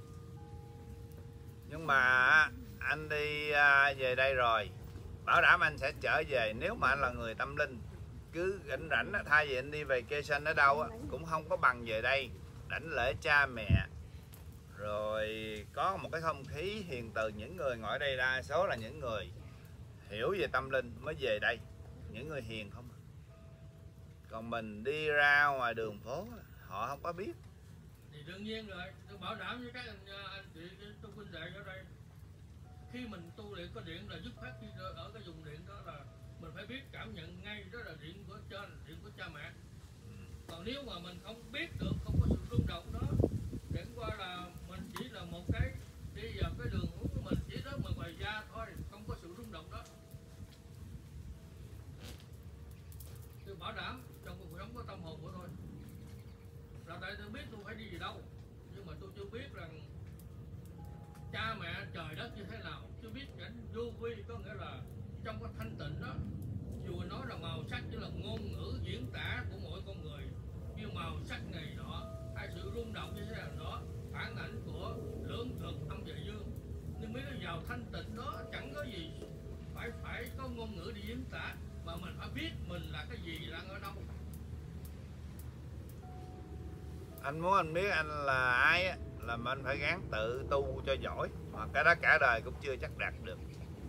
Nhưng mà anh đi về đây rồi, bảo đảm anh sẽ trở về. Nếu mà anh là người tâm linh, cứ rảnh rảnh thay vì anh đi về vacation ở đâu á, cũng không có bằng về đây đảnh lễ cha mẹ, rồi có một cái không khí hiền từ. Những người ngồi ở đây đa số là những người hiểu về tâm linh mới về đây, những người hiền không. Còn mình đi ra ngoài đường phố họ không có biết. Thì đương nhiên rồi, tôi bảo đảm với các anh, anh chị tôi huynh đệ ở đây, khi mình tu luyện có điện là dứt khoát ở cái vùng điện đó là mình phải biết cảm nhận ngay đó là điện của trên, điện của cha mẹ. Còn nếu mà mình không biết được, không có sự rung động đó, chẳng qua là mình chỉ là một cái đi vào cái đường hướng của mình, chỉ đó mình ngoài ra thôi, không có sự rung động đó. Tôi bảo đảm trong cuộc sống có tâm hồn của tôi là tại tôi biết tôi phải đi gì đâu, nhưng mà tôi chưa biết rằng cha mẹ trời đất như thế nào, chưa biết cảnh vô vi, có nghĩa là trong cái thanh tịnh đó, dù nói là màu sắc chỉ là ngôn ngữ diễn tả của mỗi con người, như màu sắc này nọ hay sự rung động như thế nào đó, phản ảnh của lưỡng cực âm và dương, nhưng mới nó vào thanh tịnh đó chẳng có gì phải phải có ngôn ngữ để diễn tả, mà mình phải biết mình là cái gì, đang ở đâu. Anh muốn anh biết anh là ai á, là anh phải gắng tự tu cho giỏi, mà cái đó cả đời cũng chưa chắc đạt được.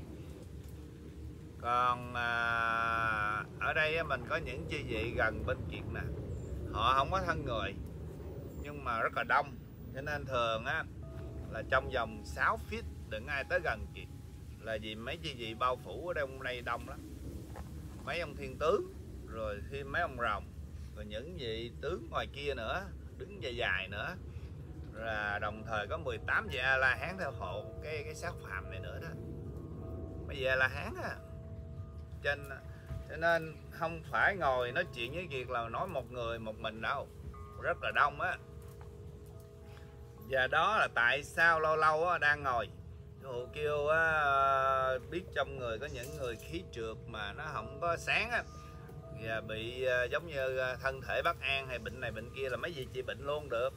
Còn à, ở đây á, mình có những chi vị gần bên Kiệt nè, họ không có thân người nhưng mà rất là đông, cho nên thường á là trong vòng sáu feet đừng ai tới gần Kiệt, là vì mấy chi vị bao phủ ở đây, đây đông lắm. Mấy ông thiên tướng, rồi thêm mấy ông rồng, rồi những vị tướng ngoài kia nữa đứng dài dài nữa, là đồng thời có mười tám vị A La Hán theo hộ cái cái xác phàm này nữa đó, mấy vị A La Hán á. Trên cho nên không phải ngồi nói chuyện với Kiệt là nói một người một mình đâu, rất là đông á. Và đó là tại sao lâu lâu á, đang ngồi Hụ kêu á, biết trong người có những người khí trượt mà nó không có sáng á, và bị giống như thân thể bất an hay bệnh này bệnh kia, là mấy gì trị bệnh luôn được.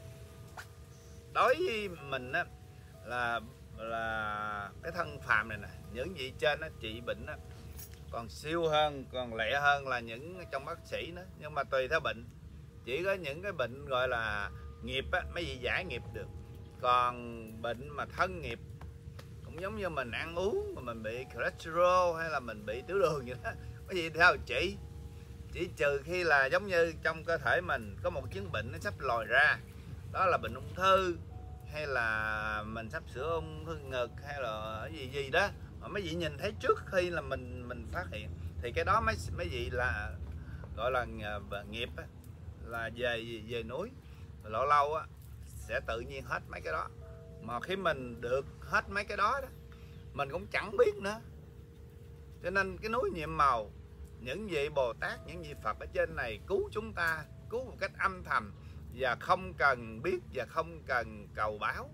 Đối với mình á là là cái thân phàm này nè, những vị trên nó trị bệnh á còn siêu hơn, còn lẹ hơn là những trong bác sĩ nữa, nhưng mà tùy theo bệnh. Chỉ có những cái bệnh gọi là nghiệp á, mấy vị giải nghiệp được. Còn bệnh mà thân nghiệp cũng giống như mình ăn uống mà mình bị cholesterol hay là mình bị tiểu đường vậy đó, có gì theo chị. Chỉ trừ khi là giống như trong cơ thể mình có một chứng bệnh nó sắp lòi ra, đó là bệnh ung thư, hay là mình sắp sửa ung thư ngực, hay là cái gì gì đó mà mấy vị nhìn thấy trước khi là mình mình phát hiện, thì cái đó mấy mấy vị là gọi là nghiệp á, là về về núi lâu lâu á sẽ tự nhiên hết mấy cái đó. Mà khi mình được hết mấy cái đó đó mình cũng chẳng biết nữa. Cho nên cái núi nhiệm màu, những vị Bồ Tát, những vị Phật ở trên này cứu chúng ta, cứu một cách âm thầm và không cần biết và không cần cầu báo.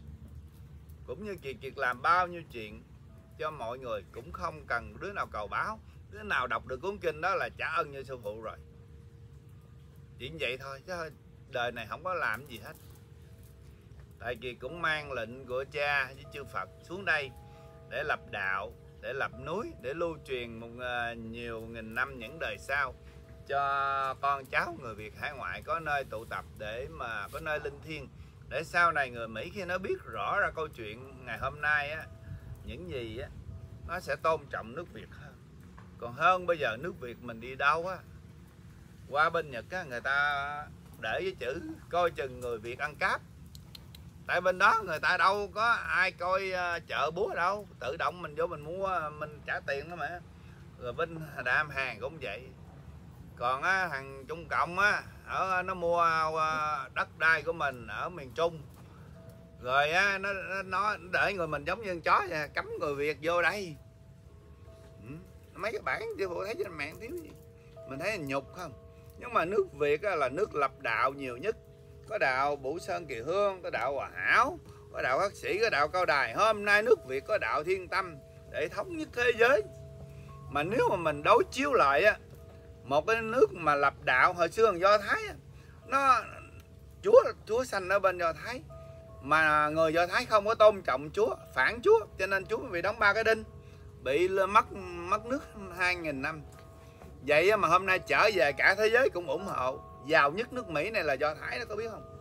Cũng như Kiệt Kiệt làm bao nhiêu chuyện cho mọi người cũng không cần đứa nào cầu báo. Đứa nào đọc được cuốn kinh đó là trả ơn như sư phụ rồi. Chuyện vậy thôi, chứ đời này không có làm gì hết. Tại Kiệt cũng mang lệnh của cha với chư Phật xuống đây để lập đạo, để lập núi, để lưu truyền một uh, nhiều nghìn năm những đời sau, cho con cháu người Việt hải ngoại có nơi tụ tập, để mà có nơi linh thiêng, để sau này người Mỹ khi nó biết rõ ra câu chuyện ngày hôm nay á, những gì á, nó sẽ tôn trọng nước Việt hơn. Còn hơn bây giờ nước Việt mình đi đâu á, qua bên Nhật á, người ta để với chữ coi chừng người Việt ăn cắp. Tại bên đó người ta đâu có ai coi uh, chợ búa đâu, tự động mình vô mình mua, mình trả tiền đó mà. Rồi bên Đàm Hàn cũng vậy. Còn á, thằng Trung Cộng á, ở nó mua uh, đất đai của mình ở miền Trung, rồi á, nó, nó để người mình giống như con chó vậy, cấm người Việt vô đây. Ừ. Mấy cái bản chứ phụ thấy trên mạng thiếu gì, mình thấy là nhục không. Nhưng mà nước Việt á, là nước lập đạo nhiều nhất. Có đạo Bửu Sơn Kỳ Hương, có đạo Hòa Hảo, có đạo Bác Sĩ, có đạo Cao Đài. Hôm nay nước Việt có đạo Thiên Tâm để thống nhất thế giới. Mà nếu mà mình đối chiếu lại á, một cái nước mà lập đạo hồi xưa Do Thái á, nó Chúa Chúa sanh ở bên Do Thái, mà người Do Thái không có tôn trọng Chúa, phản Chúa, cho nên Chúa bị đóng ba cái đinh, bị mất mất nước hai nghìn năm. Vậy mà hôm nay trở về cả thế giới cũng ủng hộ. Giàu nhất nước Mỹ này là Do Thái đó, có biết không?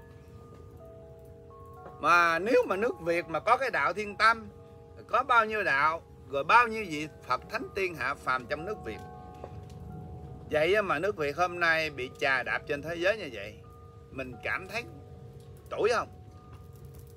Mà nếu mà nước Việt mà có cái đạo Thiên Tâm, có bao nhiêu đạo, rồi bao nhiêu vị Phật Thánh Tiên hạ phàm trong nước Việt. Vậy mà nước Việt hôm nay bị chà đạp trên thế giới như vậy, mình cảm thấy tủi không?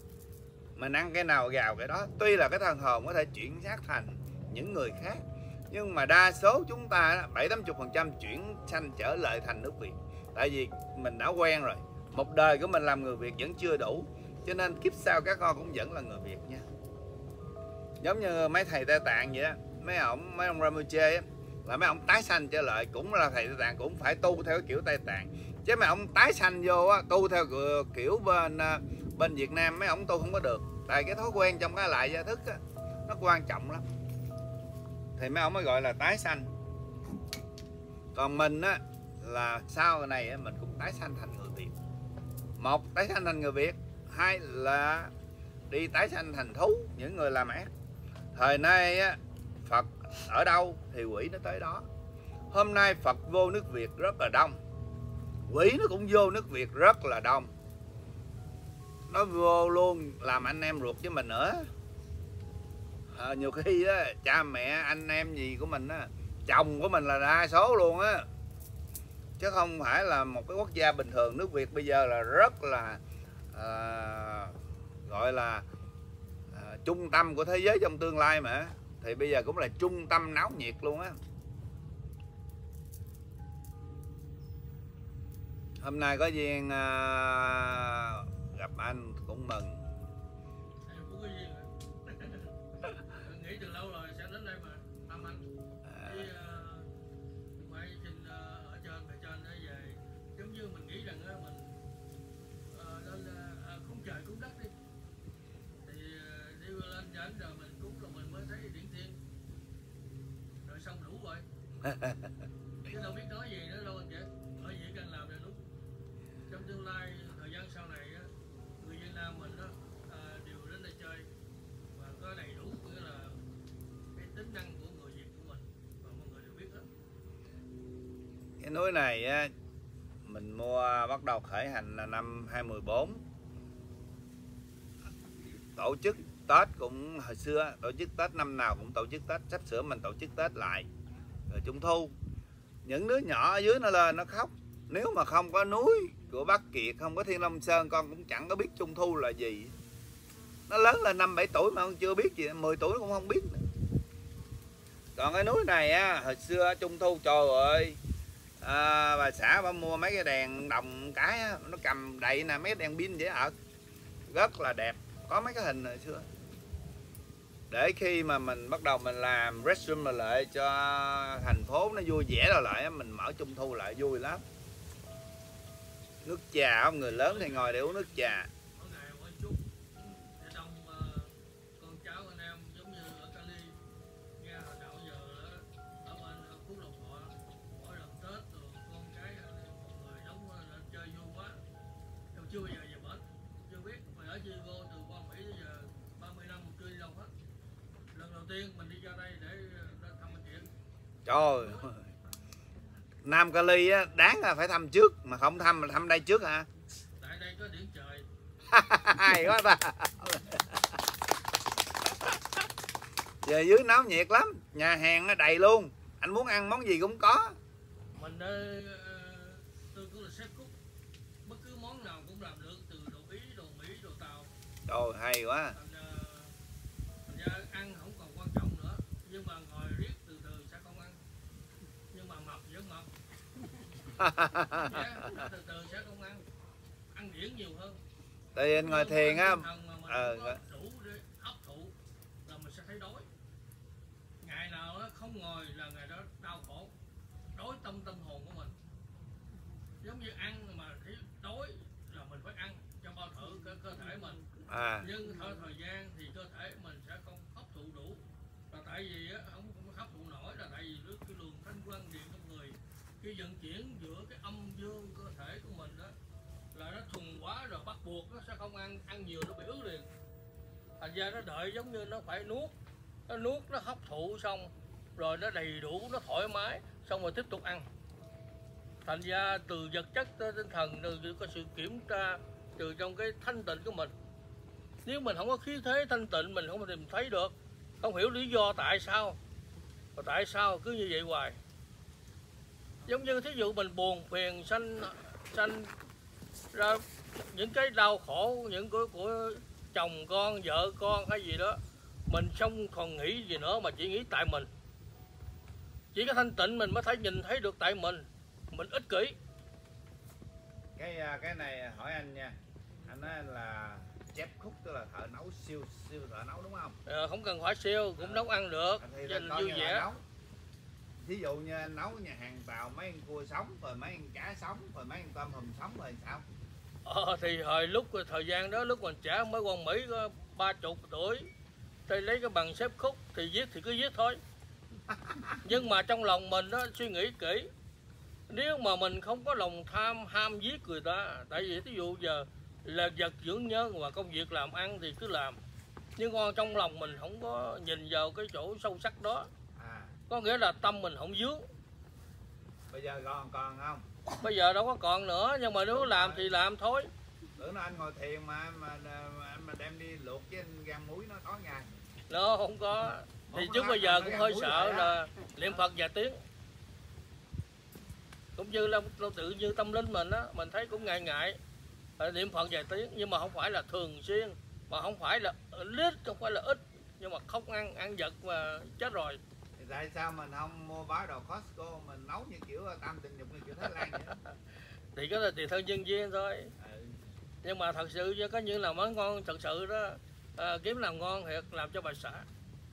Mình ăn cái nào gào cái đó. Tuy là cái thần hồn có thể chuyển xác thành những người khác, Nhưng mà đa số chúng ta bảy tám mươi phần trăm chuyển sanh trở lại thành nước Việt. Tại vì mình đã quen rồi. Một đời của mình làm người Việt vẫn chưa đủ, cho nên kiếp sau các con cũng vẫn là người Việt nha. Giống như mấy thầy Tây Tạng vậy đó, mấy ông mấy ông Rinpoche á, là mấy ông tái sanh trở lại cũng là thầy Tây Tạng, cũng phải tu theo kiểu Tây Tạng. Chứ mấy ông tái sanh vô á, tu theo kiểu bên bên Việt Nam mấy ông tu không có được. Tại cái thói quen trong cái lại gia thức á, nó quan trọng lắm. Thì mấy ông mới gọi là tái sanh. Còn mình á là sau này á, mình cũng tái sanh thành người Việt. Một, tái sanh thành người Việt. Hai là đi tái sanh thành thú, những người làm ác. Thời nay á, Phật ở đâu thì quỷ nó tới đó. Hôm nay Phật vô nước Việt rất là đông, quỷ nó cũng vô nước Việt rất là đông. Nó vô luôn làm anh em ruột với mình nữa. À, nhiều khi á, cha mẹ anh em gì của mình á, chồng của mình là đa số luôn á, chứ không phải là một cái quốc gia bình thường. Nước Việt bây giờ là rất là à, gọi là à, trung tâm của thế giới trong tương lai mà, thì bây giờ cũng là trung tâm náo nhiệt luôn á. Hôm nay có duyên à, gặp anh cũng mừng. Em cũng có duyên rồi. Nghĩ từ lâu rồi sẽ đến đây mà thăm anh. À. Thì quay trình ở trên bề trên để về, giống như mình nghĩ rằng á, mình uh, lên uh, cúng trời cúng đất đi, thì uh, đi lên trên rồi mình cúng rồi mình mới thấy điển thiên, rồi xong đủ rồi. Chứ đâu biết nói gì nữa đâu anh chị. Bởi vậy cần làm được đúng. Trong tương lai thời gian sau này á, người Việt Nam mình á à, đều đến đây chơi và có đầy đủ nghĩa là cái tính năng của người Việt của mình và mọi người đều biết hết. Cái núi này á, mình mua bắt đầu khởi hành là năm hai mươi bốn. Tổ chức Tết cũng hồi xưa tổ chức Tết năm nào cũng tổ chức Tết, sắp sửa mình tổ chức Tết lại. Rồi Trung thu, những đứa nhỏ ở dưới nó lên nó khóc. Nếu mà không có núi của Bắc Kiệt, không có Thiên Long Sơn, con cũng chẳng có biết Trung thu là gì. Nó lớn lên năm bảy tuổi mà con chưa biết gì, mười tuổi cũng không biết nữa. Còn cái núi này á, hồi xưa Trung thu trời ơi, à, bà xã bà mua mấy cái đèn đồng cái á, nó cầm đậy nè, mấy đèn pin dễ ợt, rất là đẹp. Có mấy cái hình hồi xưa. Để khi mà mình bắt đầu mình làm resume lại cho thành phố nó vui vẻ rồi lại, mình mở Trung thu lại vui lắm. Nước trà không, người lớn thì ngồi để uống nước trà. Mỗi ngày mỗi chút để đông uh, con cháu anh em giống như ở Cali, nghe hồi nào giờ ở bên Phú Lộc Thọ, mỗi lần Tết rồi con cái anh em mọi người đóng lên chơi vui quá. Đâu chưa bao giờ về bến, chưa biết. Mà ở Chicago từ qua Mỹ tới giờ ba mươi năm chưa đi đâu hết. Lần đầu tiên mình đi ra đây để, để thăm anh chị. Trời ơi, Nam Cali á, đáng là phải thăm trước, mà không thăm mà thăm đây trước hả? Tại đây có điện trời. Hay quá ta. Về dưới náo nhiệt lắm, nhà hàng nó đầy luôn, anh muốn ăn món gì cũng có. Mình uh, tôi cũng là chef cook, bất cứ món nào cũng làm được, từ đồ Ý, đồ Mỹ, đồ Tàu. Trời hay quá. Thành, uh, thành ra ăn không còn quan trọng nữa, nhưng mà ngồi riết từ từ sẽ không ăn, nhưng mà mập vẫn mập. Yeah, từ từ sẽ không ăn, ăn điển nhiều hơn. Tại vì anh ngồi thiền á, ờ, đủ để hấp thụ là mình sẽ thấy đói. Ngày nào đó không ngồi là ngày đó đau khổ, đói tâm tâm hồn của mình. Giống như ăn mà thấy đói là mình phải ăn cho bao thử cơ, cơ thể mình. à. Nhưng theo thời gian thì cơ thể mình sẽ không hấp thụ đủ. Là tại vì á, không hấp thụ nổi, là tại vì cái luồng thanh quan điện trong người, cái vận chuyển giữa cái âm dương cơ thể của mình đó là nó thuần quá rồi, bắt buộc nó sẽ không ăn, ăn nhiều nó bị ứ liền. Thành ra nó đợi giống như nó phải nuốt, nó nuốt nó hấp thụ xong rồi nó đầy đủ, nó thoải mái, xong rồi tiếp tục ăn. Thành ra từ vật chất tới tinh thần, từ có sự kiểm tra từ trong cái thanh tịnh của mình. Nếu mình không có khí thế thanh tịnh, mình không tìm thấy được, không hiểu lý do tại sao, và tại sao cứ như vậy hoài. Giống như thí dụ mình buồn phiền sanh sanh ra những cái đau khổ, những của, của chồng con, vợ con hay gì đó, mình không còn nghĩ gì nữa mà chỉ nghĩ tại mình. Chỉ có thanh tịnh mình mới thấy nhìn thấy được tại mình, mình ích kỷ. Cái cái này hỏi anh nha, anh nói anh là chef cook, tức là thợ nấu, siêu siêu thợ nấu đúng không? À, không cần phải siêu cũng à, nấu ăn được, thì vui vẻ. Thí dụ như anh nấu nhà hàng Tàu mấy con cua sống, rồi mấy con cá sống, rồi mấy con tôm hùm sống rồi sao? Ờ, thì hồi lúc thời gian đó lúc mình trẻ mới qua Mỹ có ba chục tuổi, thì lấy cái bằng chef cook thì viết thì cứ viết thôi. Nhưng mà trong lòng mình đó suy nghĩ kỹ, nếu mà mình không có lòng tham ham giết người ta, tại vì ví dụ giờ là vật dưỡng nhân và công việc làm ăn thì cứ làm, nhưng còn trong lòng mình không có nhìn vào cái chỗ sâu sắc đó, à. Có nghĩa là tâm mình không dướng. Bây giờ còn còn không? Bây giờ đâu có còn nữa, nhưng mà nếu đúng làm rồi. Thì làm thôi. Tưởng là anh ngồi thiền mà mà anh mà đem đi luộc với anh gan muối nó tối ngày. Nó không có. Thì trước bây giờ cũng hơi sợ là niệm Phật vài tiếng. Cũng như là tự như tâm linh mình á, mình thấy cũng ngại ngại niệm Phật vài tiếng, nhưng mà không phải là thường xuyên, mà không phải là lít, không phải là ít, nhưng mà không ăn ăn vật mà chết rồi. Thì tại sao mình không mua bá đồ Costco mình nấu như kiểu tam tình dục như kiểu Thái Lan vậy? Thì cái là tùy thân nhân viên thôi. Ừ. Nhưng mà thật sự có những là món ngon thật sự đó, à, kiếm làm ngon thiệt, làm cho bà xã.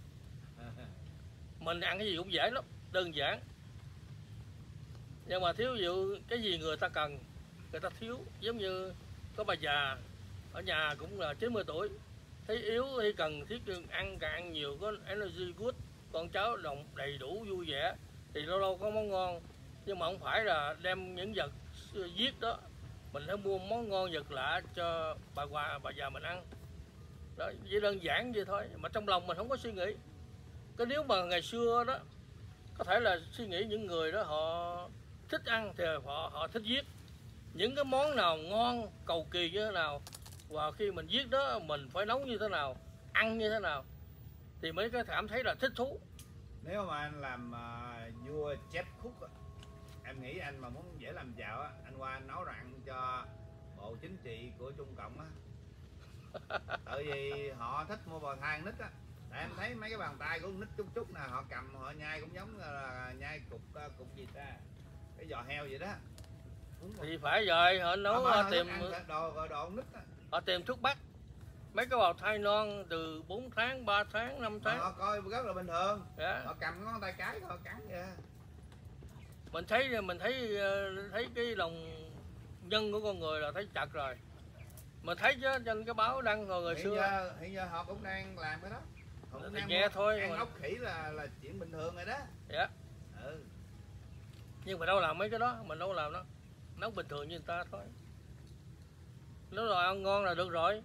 Mình ăn cái gì cũng dễ lắm, đơn giản. Nhưng mà thiếu dụ cái gì người ta cần, người ta thiếu. Giống như có bà già ở nhà cũng là chín mươi tuổi, thấy yếu thì cần thiết ăn, càng ăn nhiều có energy good, con cháu đồng đầy đủ vui vẻ thì lâu lâu có món ngon. Nhưng mà không phải là đem những vật giết đó, mình phải mua món ngon vật lạ cho bà già, bà già mình ăn đó, chỉ đơn giản vậy thôi. Mà trong lòng mình không có suy nghĩ. Cái nếu mà ngày xưa đó có thể là suy nghĩ những người đó họ thích ăn thì họ họ thích viết những cái món nào ngon cầu kỳ như thế nào, và khi mình viết đó mình phải nấu như thế nào, ăn như thế nào thì mới có cảm thấy là thích thú. Nếu mà anh làm uh, vua chef cook á, em nghĩ anh mà muốn dễ làm giàu á, anh qua anh nấu đồ ăn cho bộ chính trị của Trung Cộng á. Tại vì họ thích mua bò thai nít á. Tại em thấy mấy cái bàn tay của nít chút chút nè, họ cầm họ nhai cũng giống là nhai cục cục gì ta, cái giò heo vậy đó. Thì phải rồi, họ nấu họ họ tìm đồ đồ nít á. Họ tìm thuốc bắc. Mấy cái bào thai non từ bốn tháng, ba tháng, năm tháng. Họ coi rất là bình thường. Yeah. Họ cầm ngón tay cái họ cắn vậy. Mình thấy mình thấy thấy cái lòng nhân của con người là thấy chặt rồi. Mình thấy chứ trên cái báo đăng hồi người hiện xưa. Giờ, hiện giờ họ cũng đang làm cái đó. Họ cũng thì đang nghe mua, thôi. ăn mà... ốc khỉ là là chuyện bình thường rồi đó. Dạ. Yeah. Ừ. Nhưng mà đâu làm mấy cái đó, mình đâu làm đó. Nấu bình thường như người ta thôi. Nếu rồi ăn ngon là được rồi.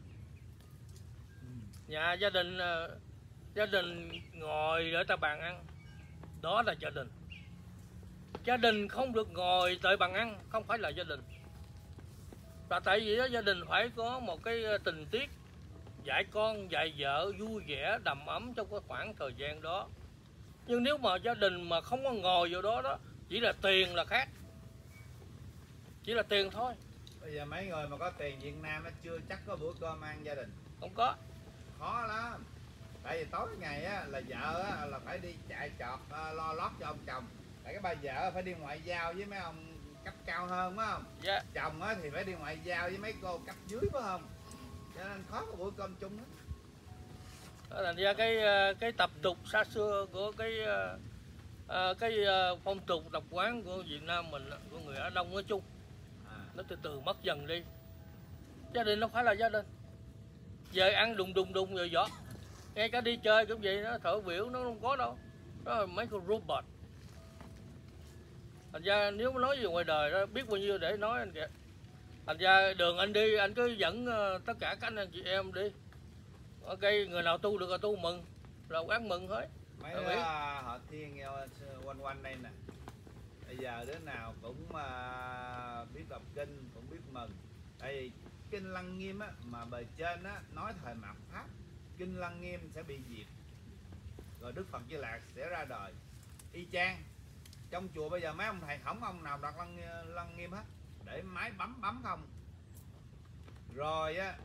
Nhà gia đình gia đình ngồi để ta bàn ăn, đó là gia đình. Gia đình không được ngồi tại bàn ăn, không phải là gia đình. Và tại vì đó gia đình phải có một cái tình tiết dạy con, dạy vợ vui vẻ, đầm ấm trong cái khoảng thời gian đó. Nhưng nếu mà gia đình mà không có ngồi vào đó đó, chỉ là tiền là khác. Chỉ là tiền thôi. Bây giờ mấy người mà có tiền Việt Nam chưa chắc có bữa cơm ăn gia đình. Không có. Khó lắm. Tại vì tối ngày á, là vợ á, là phải đi chạy trọt lo lót cho ông chồng. Tại cái bà vợ phải đi ngoại giao với mấy ông cấp cao hơn phải không? Dạ. Chồng á, thì phải đi ngoại giao với mấy cô cấp dưới phải không? Cho nên khó có bữa cơm chung hết. Đó là ra cái cái tập tục xa xưa của cái cái phong tục tập quán của Việt Nam mình, của người Á Đông nói chung, à. Nó từ từ mất dần đi. Gia đình nó phải là gia đình. Về ăn đùng đùng đùng rồi vỏ. Ngay cả đi chơi cũng vậy, nó thở biểu nó không có đâu. Đó là mấy con robot. Thành ra nếu mà nói gì ngoài đời đó biết bao nhiêu để nói anh kìa. Thành ra đường anh đi anh cứ dẫn uh, tất cả các anh chị em đi. Ok, người nào tu được là tu mừng, là ăn mừng thôi. Mấy uh, họ thiên quanh quanh đây nè. Bây giờ đứa nào cũng uh, biết đọc kinh, cũng biết mừng. Tại vì kinh Lăng Nghiêm á, mà bề trên á, nói thời mạt Pháp kinh Lăng Nghiêm sẽ bị diệt, rồi Đức Phật Di Lạc sẽ ra đời. Y chang. Trong chùa bây giờ mấy ông thầy không ông nào đặt Lăng, Lăng Nghiêm hết, để máy bấm bấm không. Rồi á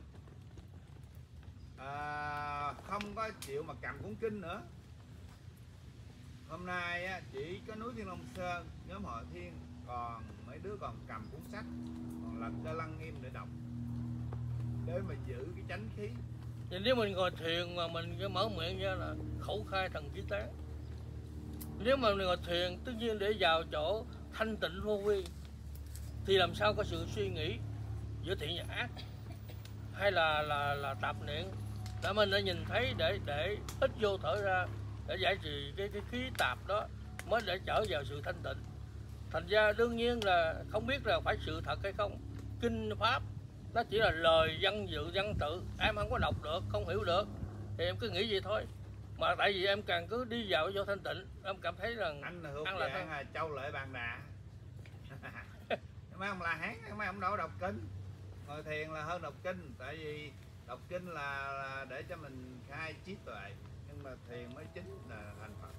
à, không có chịu mà cầm cuốn kinh nữa. Hôm nay á, chỉ có núi Thiên Long Sơn, nhóm họ Thiên, còn mấy đứa còn cầm cuốn sách, còn lật cho lăng nghiêm để đọc, để mà giữ cái chánh khí. Thì nếu mình ngồi thiền mà mình cái mở miệng ra là khẩu khai thần chí tán. Nếu mà mình ngồi thiền tất nhiên để vào chỗ thanh tịnh vô vi thì làm sao có sự suy nghĩ giữa thiện và ác hay là là là tạp niệm để mình đã nhìn thấy để để ít vô thở ra để giải trì cái cái khí tạp đó mới để trở vào sự thanh tịnh. Thành ra đương nhiên là không biết là phải sự thật hay không. Kinh pháp nó chỉ là lời văn dự văn tự, em không có đọc được, không hiểu được thì em cứ nghĩ vậy thôi. Mà tại vì em càng cứ đi vào vô thanh tịnh, em cảm thấy rằng Anh là thuộc ăn là dạng là Châu Lợi Bàn Đà. Mấy ông La Hán, mấy ông đâu đọc kinh. Ngồi thiền là hơn đọc kinh, tại vì đọc kinh là, là để cho mình khai trí tuệ, nhưng mà thiền mới chính là thành Phật.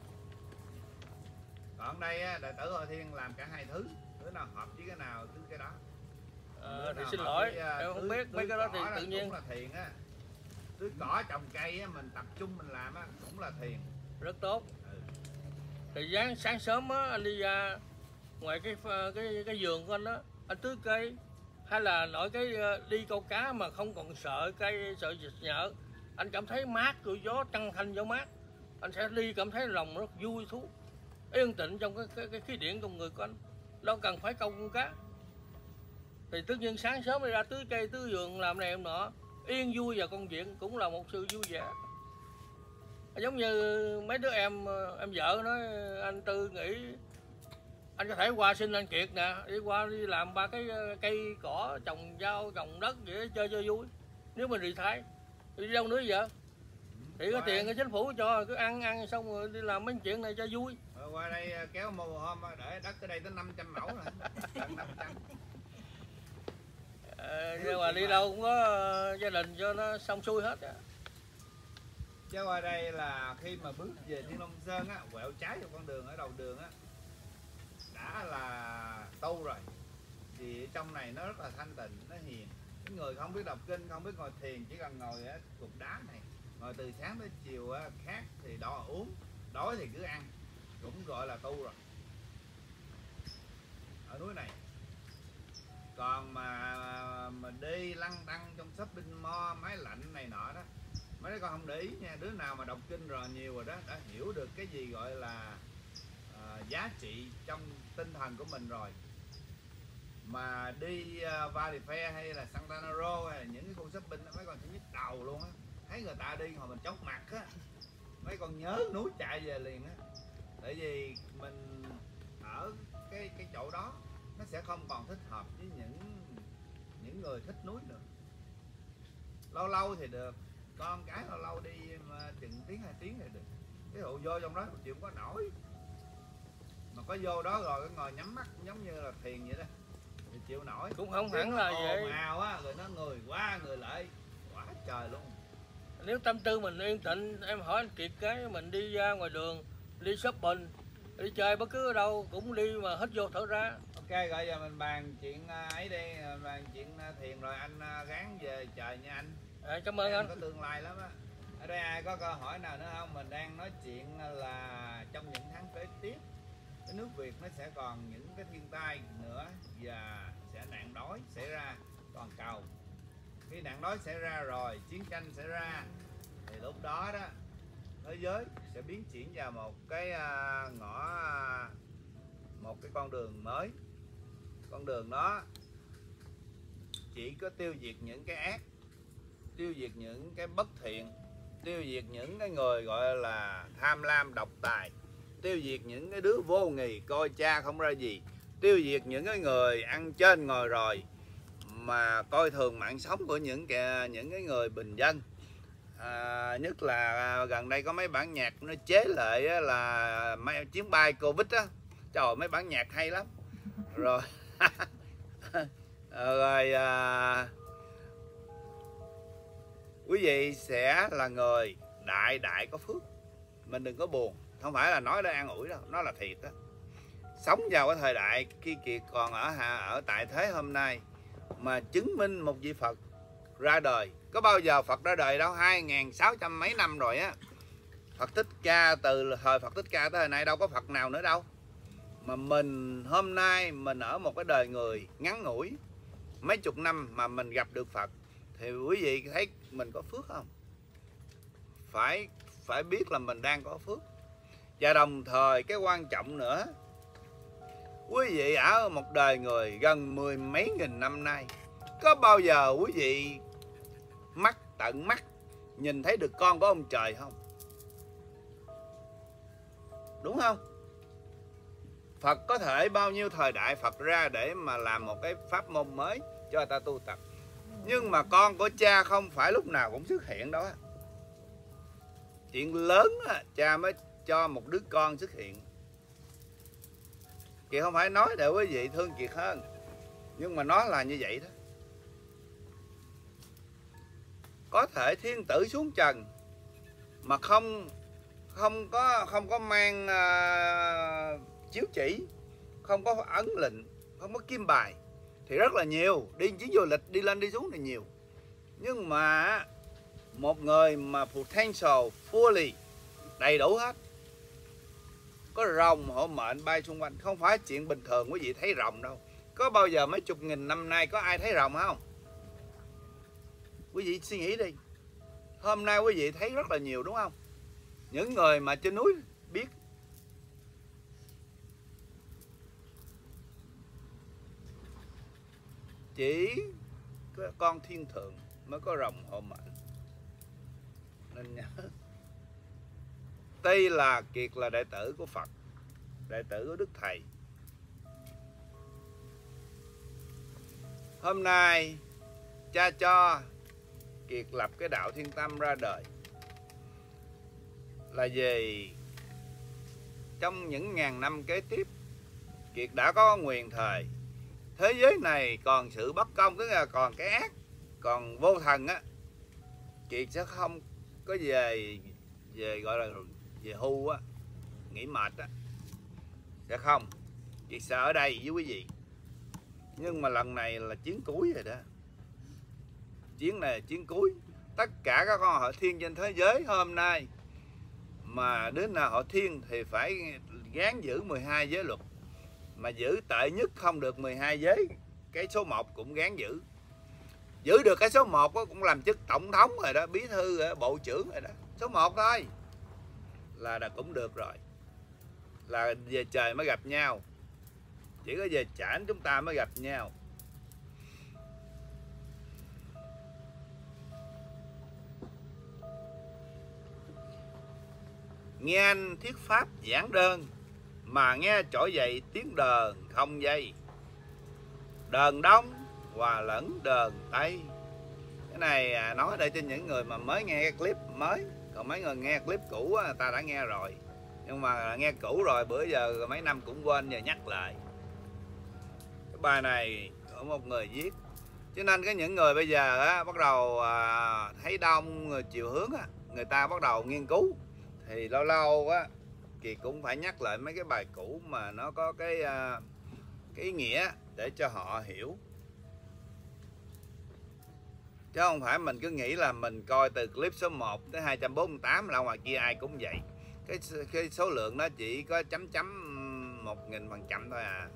Còn đây á, đệ tử Hội Thiên làm cả hai thứ, thứ nào hợp với cái nào thứ cái đó. à, thì xin lỗi với, em không biết mấy cái đó thì tự nhiên cũng là thiền á. Tưới cỏ trồng cây á, mình tập trung mình làm á cũng là thiền. Rất tốt. Ừ. Thì sáng, sáng sớm á anh đi ra ngoài cái cái cái vườn của anh đó, anh tưới cây hay là nội cái đi câu cá mà không còn sợ cây sợ dịch nhợ, anh cảm thấy mát của gió trăng thanh gió mát, anh sẽ đi cảm thấy lòng rất vui thú yên tĩnh trong cái cái, cái khí điển trong người của anh, đâu cần phải câu con cá. Thì tất nhiên sáng sớm đi ra tưới cây tưới vườn làm này em nọ yên vui và công việc cũng là một sự vui vẻ. Giống như mấy đứa em em vợ nói anh Tư nghĩ anh có thể qua xin anh Kiệt nè, đi qua đi làm ba cái cây cỏ trồng rau trồng đất để chơi cho vui. Nếu mình retire đi đâu nữa vậy thì có tiền cái chính phủ cho cứ ăn ăn xong rồi đi làm mấy chuyện này cho vui. Rồi qua đây kéo mô hôm để đất ở đây tới năm trăm mẫu rồi. năm trăm. À, nhưng mà đi đâu cũng có uh, gia đình cho nó xong xuôi hết á. Chứ qua đây là khi mà bước về Thiên Long Sơn á, quẹo trái vào con đường ở đầu đường á đã là tu rồi. Thì trong này nó rất là thanh tịnh, nó hiền. Cái người không biết đọc kinh, không biết ngồi thiền, chỉ cần ngồi ở cục đá này, ngồi từ sáng tới chiều á, khát thì đói uống, đói thì cứ ăn, cũng gọi là tu rồi. Ở núi này. Còn mà mà đi lăn đăng trong shopping mall, máy lạnh này nọ đó, mấy đứa con không để ý nha. Đứa nào mà đọc kinh rồi nhiều rồi đó đã hiểu được cái gì gọi là uh, giá trị trong tinh thần của mình rồi. Mà đi uh, Valley Fair hay là Santana Row hay là những cái khu shopping đó, mấy con sẽ nhức đầu luôn á. Thấy người ta đi hồi mình chóng mặt á, mấy con nhớ núi chạy về liền á. Tại vì mình ở cái cái chỗ đó nó sẽ không còn thích hợp với những những người thích núi nữa. Lâu lâu thì được, con cái lâu lâu đi mà chừng tiếng hai tiếng thì được. Cái hộ vô trong đó một chịu không có nổi. Mà có vô đó rồi cái ngồi nhắm mắt giống như là thiền vậy đó thì chịu nổi. Cũng không hẳn là vậy. Ồn ào á, rồi nó người qua người lại quá trời luôn. Nếu tâm tư mình yên tĩnh, em hỏi anh Kiệt cái mình đi ra ngoài đường, đi shopping, đi chơi bất cứ ở đâu cũng đi mà hít vô thở ra. Ok, rồi giờ mình bàn chuyện ấy đi, bàn chuyện thiền rồi anh gán về trời nha anh. À, cảm ơn em anh. có tương lai lắm á. Ở đây ai có câu hỏi nào nữa không? Mình đang nói chuyện là trong những tháng kế tiếp cái nước Việt nó sẽ còn những cái thiên tai nữa và sẽ nạn đói xảy ra toàn cầu. Khi nạn đói xảy ra rồi, chiến tranh xảy ra thì lúc đó đó thế giới sẽ biến chuyển vào một cái uh, ngõ uh, một cái con đường mới. Con đường đó chỉ có tiêu diệt những cái ác, tiêu diệt những cái bất thiện, tiêu diệt những cái người gọi là tham lam độc tài, tiêu diệt những cái đứa vô nghì coi cha không ra gì, tiêu diệt những cái người ăn trên ngồi rồi mà coi thường mạng sống của những cái, những cái người bình dân. À, nhất là gần đây có mấy bản nhạc nó chế lệ là mấy chuyến bay Covid á, trời mấy bản nhạc hay lắm. Rồi rồi à, quý vị sẽ là người đại đại có phước. Mình đừng có buồn, không phải là nói để an ủi đâu, nó là thiệt đó. Sống vào cái thời đại khi Kiệt còn ở ở tại thế hôm nay mà chứng minh một vị Phật ra đời. Có bao giờ Phật ra đời đâu, hai nghìn sáu trăm mấy năm rồi á. Phật Thích Ca từ thời Phật Thích Ca tới hồi nay đâu có Phật nào nữa đâu. Mà mình hôm nay mình ở một cái đời người ngắn ngủi mấy chục năm mà mình gặp được Phật, thì quý vị thấy mình có phước không? Phải phải biết là mình đang có phước. Và đồng thời cái quan trọng nữa, quý vị ở một đời người gần mười mấy nghìn năm nay, có bao giờ quý vị mắt tận mắt nhìn thấy được con của ông trời không? Đúng không? Phật có thể bao nhiêu thời đại Phật ra để mà làm một cái pháp môn mới cho người ta tu tập, nhưng mà con của cha không phải lúc nào cũng xuất hiện đó. Chuyện lớn á, cha mới cho một đứa con xuất hiện. Kiệt không phải nói để quý vị thương Kiệt hơn, nhưng mà nó là như vậy đó. Có thể thiên tử xuống trần mà không không có không có mang uh, chiếu chỉ, không có ấn lệnh, không có kim bài thì rất là nhiều. Đi chuyến du lịch đi lên đi xuống thì nhiều. Nhưng mà một người mà potential fully đầy đủ hết, có rồng hộ mệnh bay xung quanh, không phải chuyện bình thường quý vị thấy rồng đâu. Có bao giờ mấy chục nghìn năm nay có ai thấy rồng không? Quý vị suy nghĩ đi. Hôm nay quý vị thấy rất là nhiều đúng không? Những người mà trên núi biết. Chỉ con thiên thượng mới có rồng hộ mệnh. Nên nhớ, tuy là Kiệt là đệ tử của Phật, đệ tử của Đức Thầy, hôm nay cha cho Kiệt lập cái đạo Thiên Tâm ra đời là vì trong những ngàn năm kế tiếp, Kiệt đã có nguyện thời thế giới này còn sự bất công, tức là còn cái ác, còn vô thần á, Kiệt sẽ không có về về gọi là về hưu á, nghỉ mệt á, sẽ không. Kiệt sẽ ở đây với quý vị. Nhưng mà lần này là chiến cuối rồi đó. Chiến này là chiến cuối. Tất cả các con họ thiên trên thế giới hôm nay mà đứa nào họ thiên thì phải gán giữ mười hai giới luật. Mà giữ tệ nhất không được mười hai giới, cái số một cũng gán giữ. Giữ được cái số một cũng làm chức tổng thống rồi đó, bí thư rồi đó, bộ trưởng rồi đó. Số một thôi là đã cũng được rồi. Là về trời mới gặp nhau. Chỉ có về chảnh chúng ta mới gặp nhau. Nghe anh thuyết pháp giảng đơn, mà nghe trỗi dậy tiếng đờn không dây. Đờn đông hòa lẫn đờn tây. Cái này nói đây cho những người mà mới nghe cái clip mới. Còn mấy người nghe clip cũ á, ta đã nghe rồi. Nhưng mà nghe cũ rồi bữa giờ mấy năm cũng quên, giờ nhắc lại. Cái bài này của một người viết. Cho nên cái những người bây giờ á, bắt đầu à, thấy đông người chiều hướng á, người ta bắt đầu nghiên cứu. Thì lâu lâu á Kiệt cũng phải nhắc lại mấy cái bài cũ mà nó có cái uh, cái ý nghĩa để cho họ hiểu. Chứ không phải mình cứ nghĩ là mình coi từ clip số một tới hai trăm bốn mươi tám là ngoài kia ai cũng vậy. Cái, cái số lượng nó chỉ có chấm chấm một nghìn phần trăm thôi à.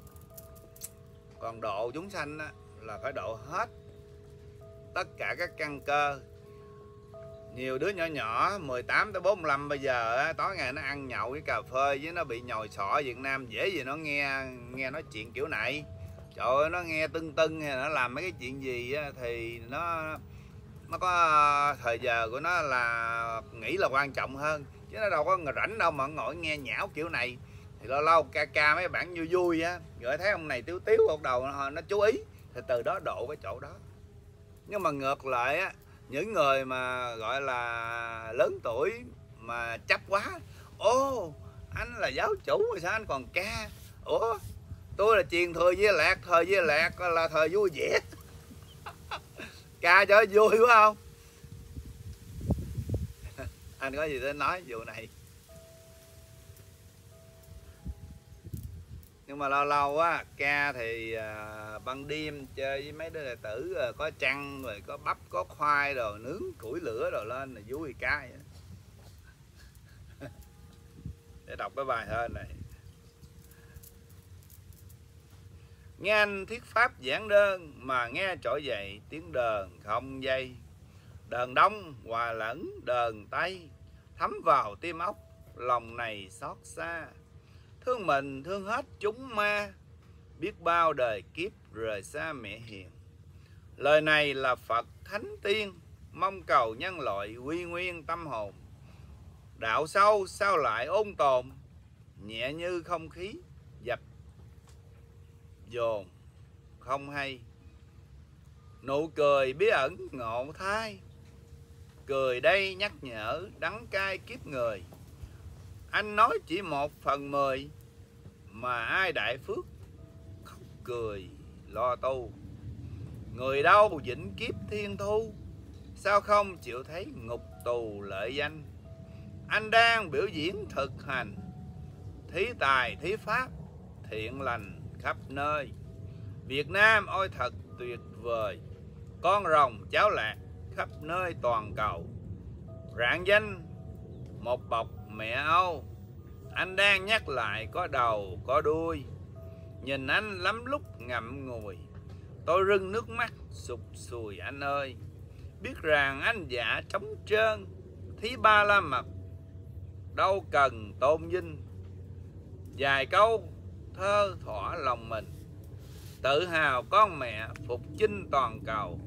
Còn độ chúng sanh á, là phải độ hết tất cả các căn cơ. Nhiều đứa nhỏ nhỏ mười tám tới bốn mươi lăm bây giờ á, tối ngày nó ăn nhậu với cà phê với nó bị nhồi sọ Việt Nam, dễ gì nó nghe nghe nói chuyện kiểu này. Trời ơi, nó nghe tưng tưng hay nó làm mấy cái chuyện gì á, thì nó nó có thời giờ của nó là nghĩ là quan trọng hơn, chứ nó đâu có rảnh đâu mà ngồi nghe nhão kiểu này. Thì lâu lâu ca ca mấy bản vui vui á, rồi thấy ông này tiếu tiếu một đầu nó, nó chú ý thì từ đó độ cái chỗ đó. Nhưng mà ngược lại á, những người mà gọi là lớn tuổi mà chấp quá, ô anh là giáo chủ rồi sao anh còn ca, ủa tôi là truyền thừa Di Lạc, thời Di Lạc là thời vui vẻ ca cho vui phải không? Anh có gì để nói vụ này. Nhưng mà lâu lâu á ca thì à, ban đêm chơi với mấy đứa đệ tử à, có chăn rồi có bắp có khoai rồi nướng củi lửa rồi lên là vui ca vậy. để đọc cái bài thơ này. Nghe anh thuyết pháp giảng đơn mà nghe trỗi dậy tiếng đờn không dây. Đờn đông hòa lẫn đờn tây thấm vào tim óc lòng này xót xa. Thương mình thương hết chúng ma, biết bao đời kiếp rời xa mẹ hiền. Lời này là Phật Thánh Tiên, mong cầu nhân loại quy nguyên tâm hồn. Đạo sâu sao lại ôn tồn, nhẹ như không khí dập dồn không hay. Nụ cười bí ẩn ngộ thai, cười đây nhắc nhở đắng cay kiếp người. Anh nói chỉ một phần mười, mà ai đại phước khóc cười lo tu. Người đâu vĩnh kiếp thiên thu, sao không chịu thấy ngục tù lợi danh. Anh đang biểu diễn thực hành, thí tài thí pháp thiện lành khắp nơi. Việt Nam ôi thật tuyệt vời, con rồng cháu lạc khắp nơi toàn cầu. Rạng danh một bọc mẹ Âu, anh đang nhắc lại có đầu có đuôi. Nhìn anh lắm lúc ngậm ngùi, tôi rưng nước mắt sụp sùi anh ơi. Biết rằng anh dạ trống trơn, thí ba la mật đâu cần tôn vinh. Vài câu thơ thỏa lòng mình, tự hào con mẹ phục chinh toàn cầu.